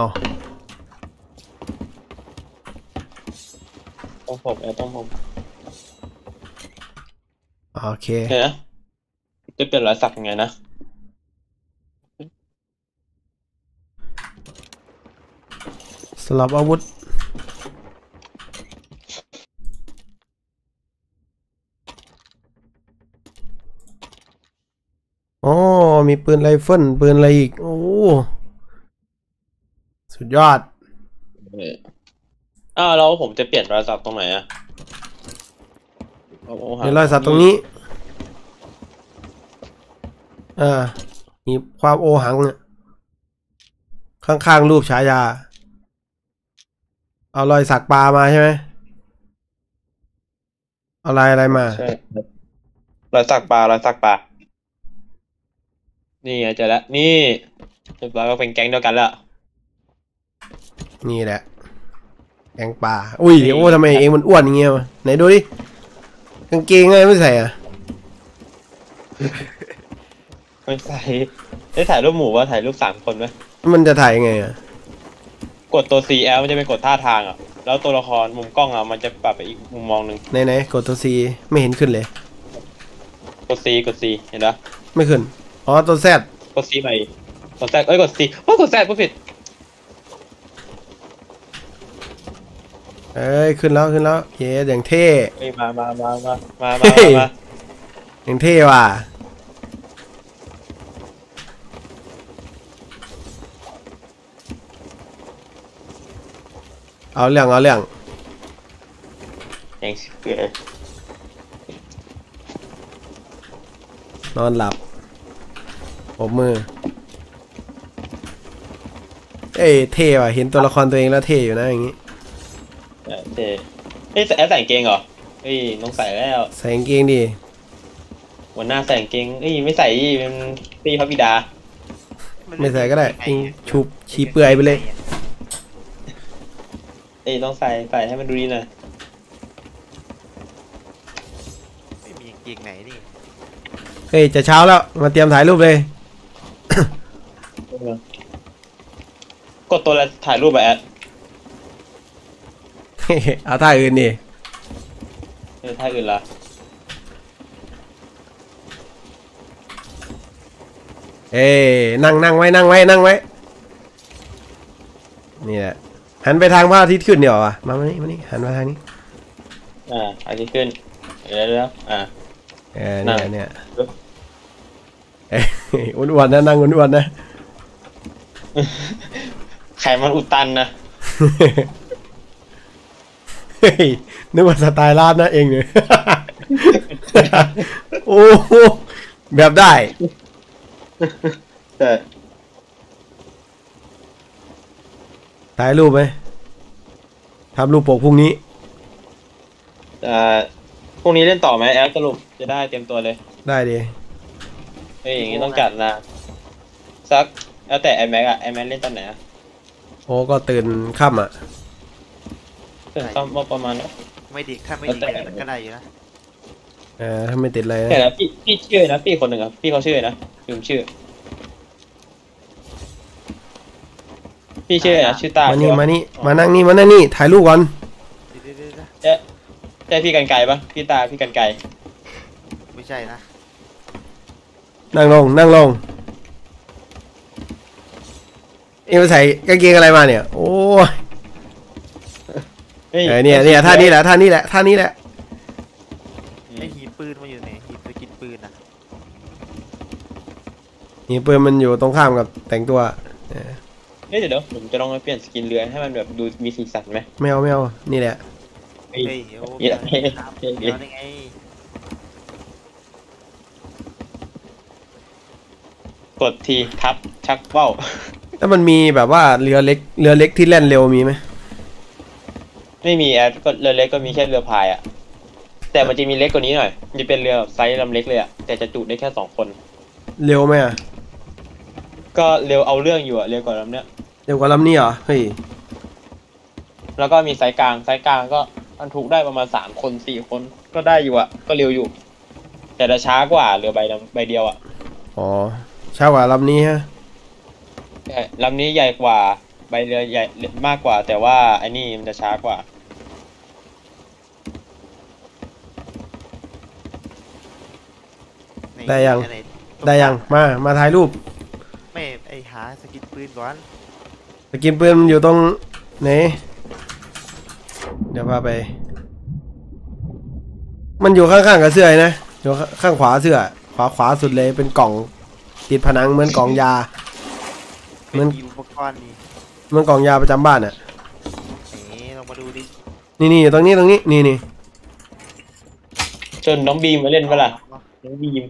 S1: ตรงผมแอดตรงผม
S2: โอเค
S1: โอเคนะจะเปลี่ยนรอยสักยังไงนะ
S2: สลับอาวุธอ๋อมีปืนไรเฟิลปืนอะไรอีกโอ้สุดยอด
S1: เอออ้าวแล้วผมจะเปลี่ยนรอยสักตรงไหนอะเอาเอาหา
S2: มีรอยสักตรงนี้ อ่า มีความโอหังอะข้างๆรูปฉายา เอารอยสักปลามาใช่ไหมเอาลายอะไรมา
S1: ใช่รอยสักปลารอยสักปลานี่ไงเจอแล้วนี่เรียบร้อยก็เป็นแก๊งเดียวกันแล้ว
S2: นี่แหละแกงปลาอุ้ยโอ้ทำไมเองมันอ้วนอย่างเงี้ยวะไหนดูดิกางเกงไงไม่ใส่อ่ะ
S1: ไม่ใส่ได้ถ่ายรูปหมู่ว่าถ่ายรูปสามคนไหม
S2: มันจะถ่ายยังไงอ่ะ
S1: กดตัว ซี แอล มันจะเป็นกดท่าทางอ่ะแล้วตัวละครมุมกล้องอ่ะมันจะปรับไปอีกมุมมองหนึ่ง
S2: ไหนไหนกดตัว C ไม่เห็นขึ้นเลย
S1: กด C กด C เห็นปะ
S2: ไม่ขึ้นอ๋อตัว Z
S1: กด C ใหม่กด Z เอ้ยกด C โอ้กด Z ผู้ผิด
S2: เอ้ยขึ้นแล้วขึ้นแล้วเย้อย่างเท่
S1: เอ้ยมามามามามามา
S2: เฮ้ย
S1: มา
S2: อย่างเท่ว่ะเอาเรื่องเอาเรื่อง
S1: อย่างเกิด
S2: นอนหลับปรบมือเอ้ยเท่ว่ะเห็นตัวละครตัวเองแล้วเท่อยู่นะอย่างงี้
S1: เออเท่เฮ้ยแอบใส่กางเกงเหรอเฮ้ยน้องใส่แล้ว
S2: ใส่กางเกงดี
S1: วันหน้าใส่กางเกงเอ้ยไม่ใส่เป็นปีพระบิดา
S2: ไม่ใส่ก็ได้เองชุบชี้เปื่อยไปเลย
S1: เอ้ยต้องใส่ใส่ให้มันดูดีหน่อย
S3: ไม่มีกางเกงไหนนี่
S2: เฮ้ยจะเช้าแล้วมาเตรียมถ่ายรูปเลย
S1: กดตัวอะไรถ่ายรูปแบบแอด
S2: เอาท่าอื่นดิ
S1: เออถ่ายอื่นละ
S2: เอ้ยนั่งนั่งไว้นั่งไว้นั่งไว้นี่แหละหันไปทางพระอาทิตย์ขึ้นเดี๋ยวอ่ะมามานี่มานี่หันมาทางนี้
S1: อ่าอันนี้ขึ้นเดี๋ยวเดี๋ยวอ่า
S2: เออ
S1: นั่
S2: เนี่ย
S1: ง
S2: เนี่ยเอ้ยอ้วนๆนะนั่งอ้วนๆนะ
S1: ไขมันอุดตันนะ
S2: เฮ้ยนึกว่าสไตล์ร้านนะเองเนี่ย โอ้โหแบบได้
S1: แต่
S2: ถ่ายรูปไหมทำรูปปกพรุ่งนี้
S1: อ่าพรุ่งนี้เล่นต่อไหมแอดสรุปจะได้เตรียมตัวเลย
S2: ได้ดิ
S1: เฮ้ยอย่างงี้ต้องจัดนะสักแล้วแต่ไอแม็กอะไอแม็กเล่นตอนไหนอะ
S2: โอ้ก็ตื่นค่ำอ่ะ
S1: ตื่นต้องประมาณ
S3: ไม่ดีถ้าไม่ดีมันก็ได้อยู่นะ
S2: เออถ้าไม่ติดอะไรนะ
S1: แต่ละพี่พี่ชื่อนะพี่คนหนึ่งครับพี่เขาชื่อนะลืมชื่อ พี่ชื่อนะชื่อตา
S2: มานี่
S1: ใช่ปะ
S2: มานี่มานั่งนี่มานั่งนี่ถ่ายรูปก่อน
S3: เดี๋ยวเดี๋ยวเดี๋ยว
S1: ใช่ใช่พี่กันไก่ปะพี่ตาพี่กันไก่
S3: ไม่ใช่นะ
S2: นั่งลงนั่งลงเอ็งไปใส่กางเกงอะไรมาเนี่ยโอ้ย
S1: ฮ้
S2: เออเนี่ยเนี่ยท่านี้แหละท่านี้แหละท่านี้แหละ
S1: อืม
S3: ไอหีบปืนมาอยู่ไหนหีบสกินปืนนะ
S2: นี่ปืนมันอยู่ตรงข้ามกับแต่งตัวเออ
S1: เฮ้ยเดี๋ยวเดี๋ยวผมจะลองไปเปลี่ยนสกินเรือให้มันแบบดูมีสีสันไหม
S2: ไม่เอาไม่เอานี่แหละ
S1: เฮ้ย
S3: เฮ้ยโอ้
S1: เยอะ
S3: เดี๋ยวครับ
S1: เฮ้ย
S3: เดี๋ยวได้ไง
S1: กดทีทับชักเบ้า
S2: แล้วมันมีแบบว่าเรือเล็กเรือเล็กที่แล่นเร็วมีไหม
S1: ไม่มีแอดก็เรือเล็กก็มีแค่เรือพายอะแต่มันจะมีเล็กกว่านี้หน่อยมันจะเป็นเรือแบบไซส์ลำเล็กเลยอะแต่จะจุได้แค่สองคน
S2: เร็วไหมอ่ะ
S1: ก็เร็วเอาเรื่องอยู่อะเร็วกว่าลำเนี้ย
S2: เร็วกว่าลำนี้เหรอเฮ้ย
S1: แล้วก็มีไซส์กลางไซส์กลางก็บรรทุกได้ประมาณสามคนสี่คนก็ได้อยู่อะก็เร็วอยู่ แต่จะช้ากว่าเรือใบลำใบเดียวอะ
S2: อ๋อช้ากว่าลำนี้ฮะ
S1: ใช่ลำนี้ใหญ่กว่าใบเรือใหญ่มากกว่า แต่ว่าไอ้นี่มันจะช้ากว่า
S3: หน
S2: ได้ยัง
S3: อันหน
S2: ได้ยังมามาถ่ายรูป
S3: ไม่ไอหาสกินปืนก่อน
S2: สกินปืนมันอยู่ตรงไหนเดี๋ยวพาไป มันอยู่ข้างๆกับเสื้อนะอยู่ข้างขวาเสื้อขวาขวาสุดเลยเป็นกล่องติดผนังเหมือนกล่องยา
S3: เป็น
S2: มัน
S3: มีอุปกรณ์นี่
S2: เหมือนกล่องยาประจำบ้านอ่ะ
S3: เอ๋ลองมาดูดิ
S2: นี่นี่ตรงนี้ตรงนี้นี่นี่
S1: จนน้องบีมมาเล่นเปะล่าน้องบีม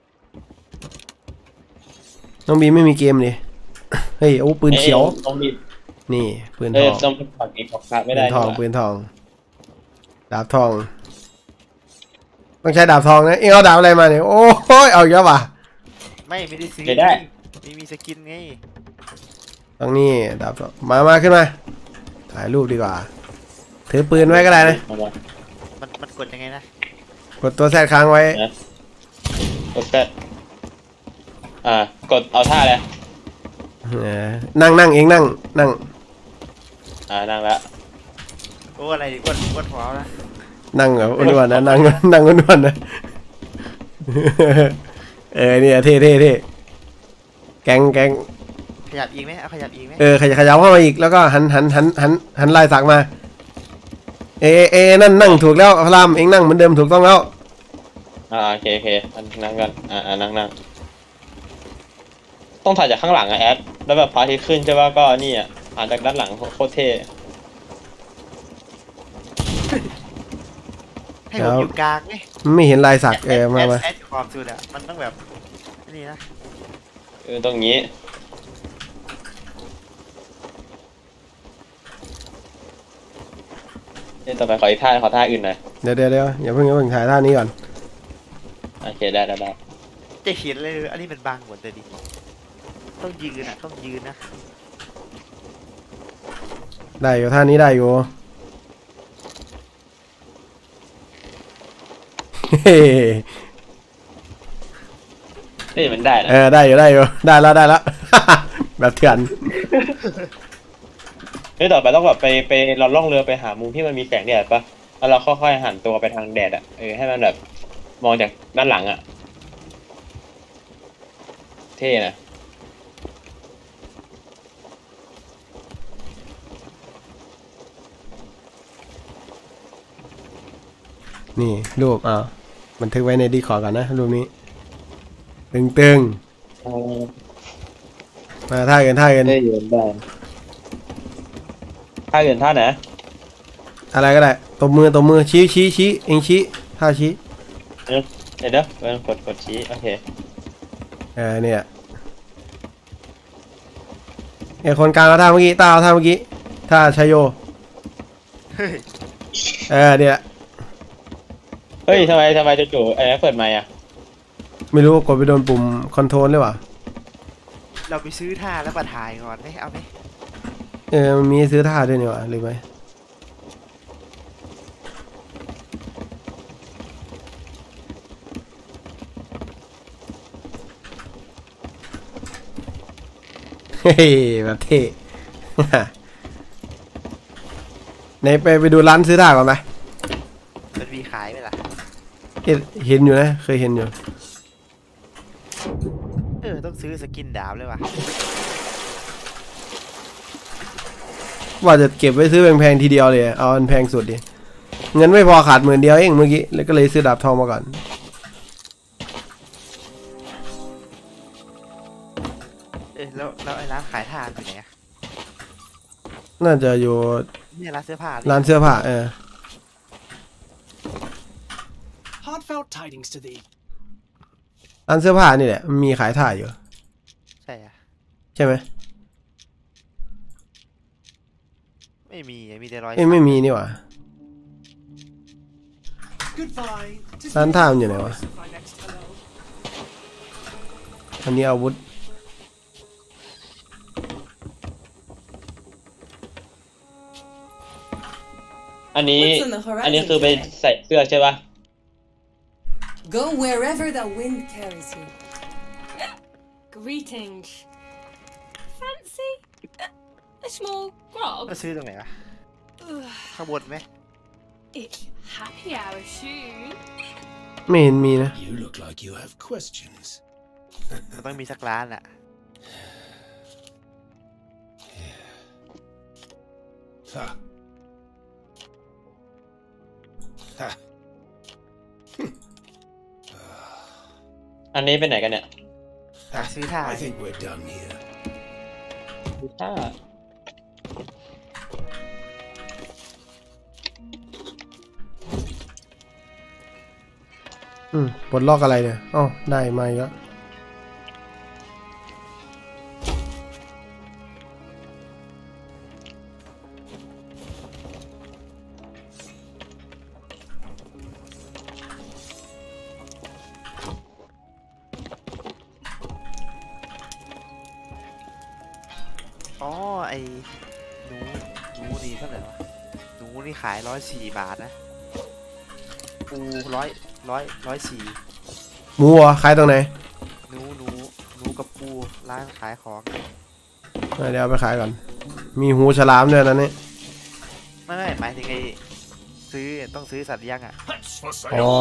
S2: น้องบีไม่มีเกมเลยเฮ้ยโอ้ปืนเขียว
S1: อ้น้องบีม
S2: นี่ปืน
S1: เอ
S2: ท
S1: อ
S2: อง
S1: ต้องปักอีกปักขาดไม่
S2: ปื
S1: ได้
S2: นทอง
S1: ดีกว่า
S2: ปืนทองดาบทอง ต้องใช้ดาบทองนะเอ็งเอาดาบอะไรมาเนี่ยโอ้ยเอาเยอะว่ะ
S3: ไม่ไม่ได้ซื้อ
S1: เดี๋ยวได้
S3: ไม่มีสกินไง
S2: ตรงนี้ดาบทองมามาขึ้นมาถ่ายรูปดีกว่าถือปืนไว้ก็ได้นะ
S1: มามา
S3: มันมันกดยังไงนะ
S2: กดตัวแซดค้างไว้
S1: นะกดแป๊บอ่ากดเอาท่าเลย
S2: เออนั่งนั่งเองนั่งนั่ง
S1: อ่านั่งแล้ว
S3: โอ้อะไรอ้วนอ้วนหัวนะ
S2: นั่งแบบอ้วนๆนะนั่งนั่งอ้วนๆนะเออเนี่ยเท่เท่เท่แกงแกง
S3: ขยับอีกไหมเอาขยับอีกไหม
S2: เออขยับขยับเข้ามาอีกแล้วก็หันหันหันหันหันลายสักมาเอเอนั่นนั่งถูกแล้วพระรามเองนั่งเหมือนเดิมถูกต้องแล้ว
S1: อ่าโอเคโอเคนั่งกันอ่าอ่านั่งนั่งต้องถ่ายจากข้างหลังอะแอดแล้วแบบพระอาทิตย์ขึ้นใช่ป่ะก็นี่อ่ะถ่ายจากด้านหลังโคตรเท่
S3: ให้ผมอยู่กลางไหม
S2: ไม่เห็นลายสักเออมามา
S3: แอดความสุดอะมันต้องแบบนี่นะ
S1: เออตรงนี้เดี๋ยวต่อไปขออีกท่าขอท่าอื่นหน่อย
S2: เดี๋ยวเดี๋ยวเดี๋ยวอย่าเพิ่งอย่าเพิ่งถ่ายท่านี้ก่อน
S1: โอเคได้ได้ได้
S3: จะเห็นเลยอันนี้มันบางหมดเลยดิต้องยืนอะต้องยืนนะ
S2: ได้อยู่ท่านี้ได้อยู่เฮ้
S1: เฮ้ยมันได้นะ
S2: เออได้อยู่ได้อยู่ได้แล้วได้แล้ว แบบเถื่อน
S1: เฮ้ยต่อไปต้องแบบไปไปเราล่องเรือไปหามุมที่มันมีแสงแดดปะแล้วเราค่อยๆหันตัวไปทางแดดอ่ะเออให้มันแบบมองจากด้านหลังอ่ะเท่นะ
S2: นี่รูปอ่าบันทึกไว้ในดีคอร์ดก่อนนะรูปนี้ตึงตึงๆมาท่ากันท่ากัน
S1: ได้ยืนได้ท่าเกินท่าไหน
S2: อะไรก็ได้ตบมือตบมือชี้ชี้ชี้เองชี้ท่าชี้
S1: เดี๋ยวเดี๋ยวเดี๋ยวกดกดชี้โอเค
S2: เออเนี่ยไอคนกลางเอาท่าเมื่อกี้ตาเอาท่าเมื่อกี้ท่าชายโย
S3: เฮ้ย
S2: เออเนี่ย
S1: เฮ้ยทำไมทำไมจู่ๆไอ้นั่นเปิดไมค์อ่ะ
S2: ไม่รู้กดไปโดนปุ่มคอนโทรลหรือเปล่า
S3: เราไปซื้อท่าแล้วมาถ่ายก่อนไหมเอาไหม
S2: เออมันมีให้ซื้อท่าด้วยนี่หว่าหรือไหมเฮ้ยแบบเท่ ไหนไปไปดูร้านซื้อท่าก่อนไหม
S3: มันมีขายไหมล่ะ
S2: เอ๊ะเห็นอยู่นะเคยเห็นอยู่
S3: เออต้องซื้อสกินดาบเลยว่ะ
S2: ว่าจะเก็บไว้ซื้อแพงๆทีเดียวเลยเอาอันแพงสุดดิเงินไม่พอขาดหมื่นเดียวเองเมื่อกี้แล้วก็เลยซื้อดาบทองมาก่อน
S3: เออแล้วแล้วไอ้ร้านขายท่าอยู่ไหนอะ
S2: น่าจะอยู่
S3: เนี่ยร้านเสื้อผ้า
S2: ร้านเสื้อผ้าเออ
S4: Heartfelt tidings to thee.
S2: ร้านเสื้อผ้านี่แหละมันมีขายท่าอยู่
S3: ใช่อะ
S2: ใช่ไหม
S3: ไม่มีอะมีแต่รอย
S2: เอ้ยไม่มีนี่หว่า
S4: Goodbye.
S2: ร้านท่ามันอยู่ไหนวะ
S4: My next hello.
S2: อันนี้อาวุธ
S1: อันนี้
S5: What's on the horizon
S1: อันนี้คือไป
S5: today?
S1: ใส่เสื้อใช่ปะ
S5: Go wherever the wind carries you.
S6: Greetings. Fancy a small grog?
S3: ก็ซื้อตรงไหนวะ
S6: Ugh,
S3: ข้างบนไหม
S6: it's happy hour soon.
S2: ไม่เห็นมีนะ
S4: You look like you have questions.
S3: มันต้องมีสักร้านอะ
S4: Ha. Ha.
S1: อันนี้ไปไหนกันเนี่ย
S3: อยากซื้อท่า
S4: I think we're done here.
S1: ท่า
S2: อืมปลดล็อกอะไรเนี่ยอ๋อได้มาอีกแล้ว
S3: อ๋อไอ้หนูหนูนี่เท่าไหร่วะหนูนี่ขายร้อยสี่บาทนะปูร้อยร้อยร้อยสี่
S2: หมูเหรอขายตรงไหน
S3: หนูหนูหนูกับปูร้านขายของ
S2: เดี๋ยวเอาไปขายก่อนมีหูฉลามด้วยนะนี่
S3: ไม่ไม่หมายถึงไอ้ซื้อต้องซื้อสัตว์เลี้ยงอ่ะ
S4: Pets for
S2: อ๋อ
S4: sale.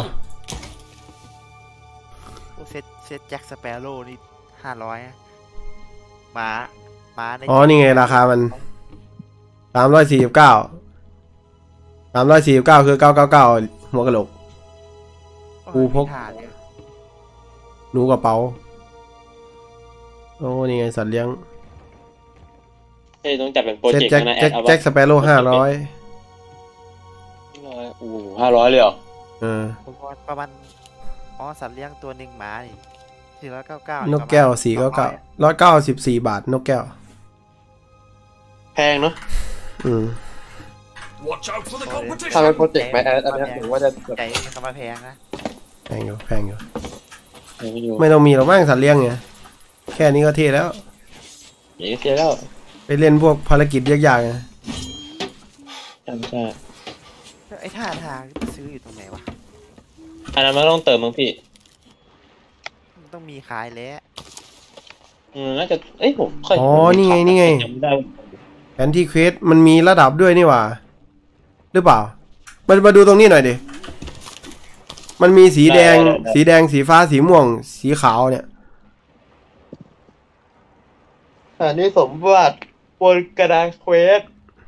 S3: พวกเซตเซตแจ็คสเปโร่นี่ห้าร้อยหมาหมาใน
S2: อ๋อนี่ไงราคามันสามร้อยสี่สิบเก้าสามร้อยสี่สิบเก้าคือเก้าเก้าเก้าหัวกะโหลก ปูพก
S3: ถาดเนี่ย
S2: หนูกระเป๋าโอ้นี่ไงสัตว์เลี้ยง
S1: เฮ้ยต้องจัดเป็นโปร
S2: เจ็ด
S1: เจกต์
S2: แจ็ค
S1: นะแอ
S2: แจ็ค
S1: ดเอา
S2: แจ็คสเปโร่ห้าร้อย
S1: โอ้โหห้าร้อยเลยเหรอ
S2: เออ
S3: ประมาณประมาณอ๋อสัตว์เลี้ยงตัวหนึ่งหมานี่สี่ร้อยเก้าเก้าน
S2: กแก้วสี่เก้าเก้าร้อยเก้าสิบสี่บาทนกแก้ว
S1: แพงเนาะ
S2: อืม
S4: Watch out for the
S1: ทำเป็น
S4: competition.
S1: โปรเจกต์ไหมแอดอันเนี้ยผมว่าจะแบบ
S3: ใจคำว่าแพงนะ
S2: แพงอยู่แพงอยู่
S1: แพงอยู่
S2: ไม่ต้องมีหรอกมั้งสัตว์เลี้ยงเนี่ยแค่นี้ก็เท่แล้ว
S1: อย่างนี้เสียแล้ว
S2: ไปเล่นพวกภารกิจยากๆไง
S1: ใช่ใช่
S3: ไอ้ท่าทางซื้ออยู่ตรงไหนวะ
S1: อันนั้นมันต้องเติมมั้งพี่
S3: มันต้องมีขายแล้ว
S1: อืมน่าจะเอ้ยผมเคย
S2: อ๋อนี่ไงนี่ไง
S1: จำไม่ได้
S2: แผนที่เควสมันมีระดับด้วยนี่หว่าหรือเปล่ามามาดูตรงนี้หน่อยดิมันมีสีแดงสีแดงสีฟ้าสีม่วง สีขาวเนี่ย
S1: อันนี้สมบัติบนกระดานเควส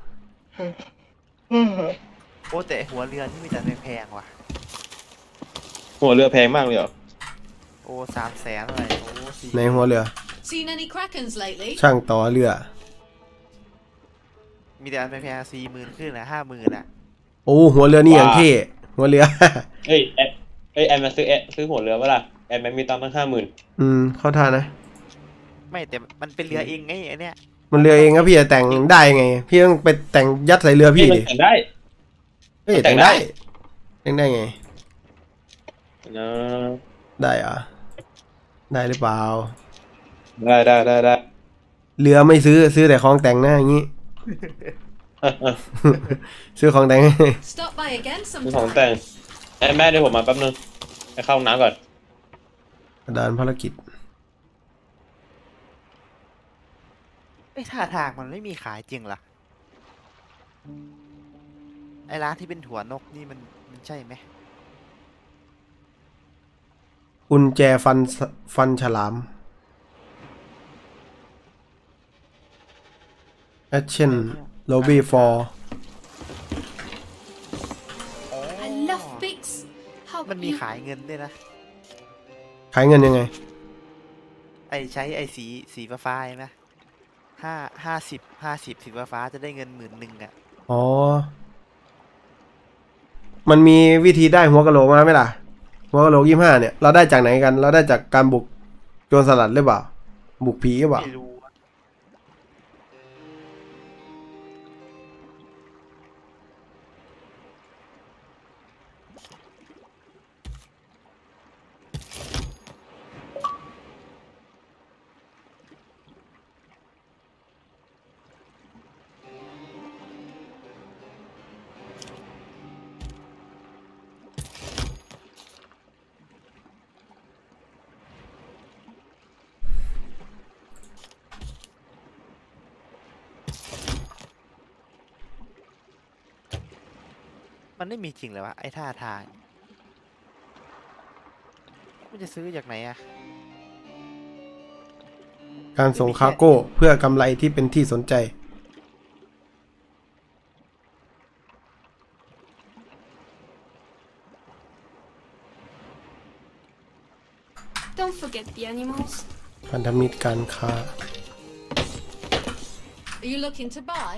S3: โอ้แต่หัวเรือที่มีแต่แพงๆว่ะ
S1: หัวเรือแพงมากเลยเหรอ
S3: โอ้สามแสนอะไรโอ้สี่
S2: ในหัวเรือ
S5: Seen any krakens lately?
S2: ช่างต่อเรือ
S3: มีแต่อันแพงๆสี่หมื่นขึ้นนะห้าหมื่นอ่ะ
S2: โอ้หัวเรือนี่อย่างเท่หัวเรือ
S1: เฮ้ยแอดเฮ้ยแอดมาซื้อแอดซื้อหัวเรือเปะล่ะแอดแมนมีตังค์ตั้งห้าหมื่น
S2: อืมเข้าท่านะ
S3: ไม่แต่มันเป็นเรือเองไงไอ้เนี่ย
S2: มันเรือเองครับพี่จะแต่งได้ไง พี่ต้องไปแต่งยัดใส่เรือพี่
S1: มั
S2: ดิ
S1: นแต่งได้
S2: เฮ้ย
S1: แต่
S2: แต่
S1: ง
S2: ง
S1: ได้
S2: ได้แต่งได้ไง
S1: นะ
S2: ได้เหรอะได้หรือเปล่า
S1: ได้ได้ได้ได้
S2: เรือไม่ซื้อซื้อแต่ของแต่งนะอย่างงี้ ซื้อของแต่ง
S5: Stop by again
S1: มีของ
S5: sometime.
S1: แต่งแอดแม่เดี๋ยวผมมาแป๊บนึงไปเข้าห้องน้ำก่อน
S2: กระดานภารกิจ
S3: ไอ้ท่าทางมันไม่มีขายจริงเหรอไอ้ร้านที่เป็นถั่วนกนี่มันมันใช่ไหม
S2: กุญแจฟันฟันฉลาม Action Lobby for
S6: I love Bix. How
S3: มันมี
S6: you
S3: ขายเงินด้วยนะ
S2: ขายเงินยังไง
S3: ไอ้ใช้ไอ้สีสีฟ้าๆใช่ไหมห้าห้าสิบห้าสิบสีฟ้าๆจะได้เงินหมื่นหนึ่งอ่ะ
S2: อ๋อ มันมีวิธีได้หัวกะโหลกมาไหมล่ะ หัวกะโหลกยี่ห้าเนี่ย เราได้จากไหนกัน เราได้จากการบุกโจรสลัดหรือเปล่า บุกผีหรือเปล่า
S3: ไม่รู้อะ มันไม่มีจริงเลยวะไอ้ท่าทางมันจะซื้อจากไหนอะ
S2: การส่งคาร์โก้เพื่อกำไรที่เป็นที่สนใจ
S6: don't forget the animals.
S2: พันธมิตรการค้า
S5: Are you looking to buy?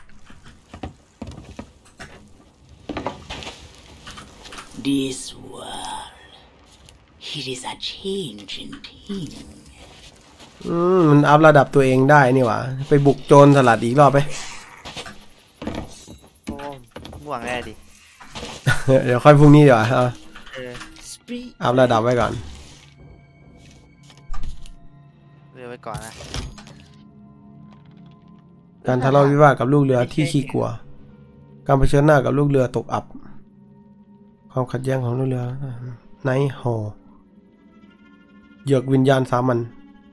S7: This world, it is a changing thing.
S2: อืมมันอัพระดับตัวเองได้นี่หว่า ไปบุกโจรสลัดอีกรอบไหม
S3: โอ้ง่วงแน่ดิ
S2: เดี๋ยวค่อยพรุ่งนี้เดี๋ยวาเอา
S3: เออ
S7: Speak
S2: อัพระดับไว้ก่อน
S3: เรือไว้ก่อนนะ
S2: การทะเลาะวิวาทกับลูกเรือที่ขี้กลัวการเผชิญหน้ากับลูกเรือตกอับความขัดแย้งของลูกเรือไนท์ฮอลเหยือกวิญญาณสามัญ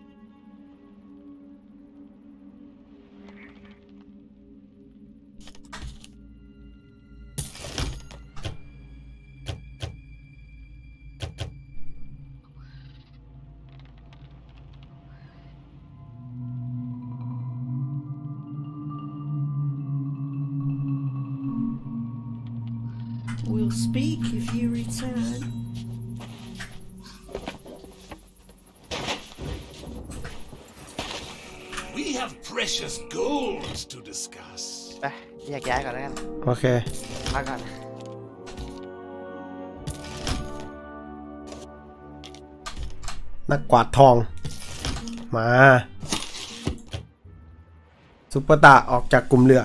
S4: We'll speak if you return.
S8: We have precious gold to discuss.
S3: ไปแยกย้ายก่อนแล้วกัน
S2: โอเค
S3: พักก่อน
S2: นักกวาดทองมาซุปเปอร์ตาออกจากกลุ่มเรือ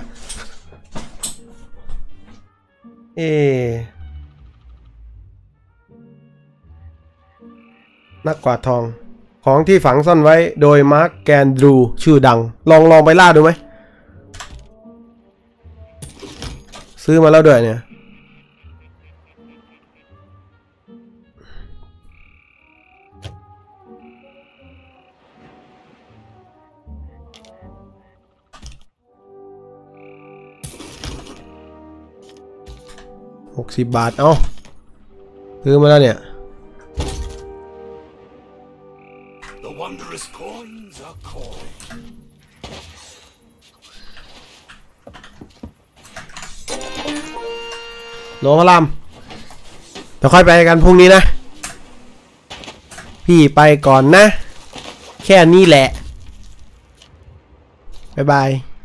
S2: เอนักกวาดทองของที่ฝังซ่อนไว้โดยมาร์คแกนดรูชื่อดังลองลองไปล่าดูไหมซื้อมาแล้วด้วยเนี่ยหกสิบบาท เอ้าซื้อมาแล้วเนี่ย
S8: The wondrous coins are calling.
S2: โลพระรามเดี๋ยวค่อยไปกันพรุ่งนี้นะ พี่ไปก่อนนะ แค่นี้แหละ บ๊ายบาย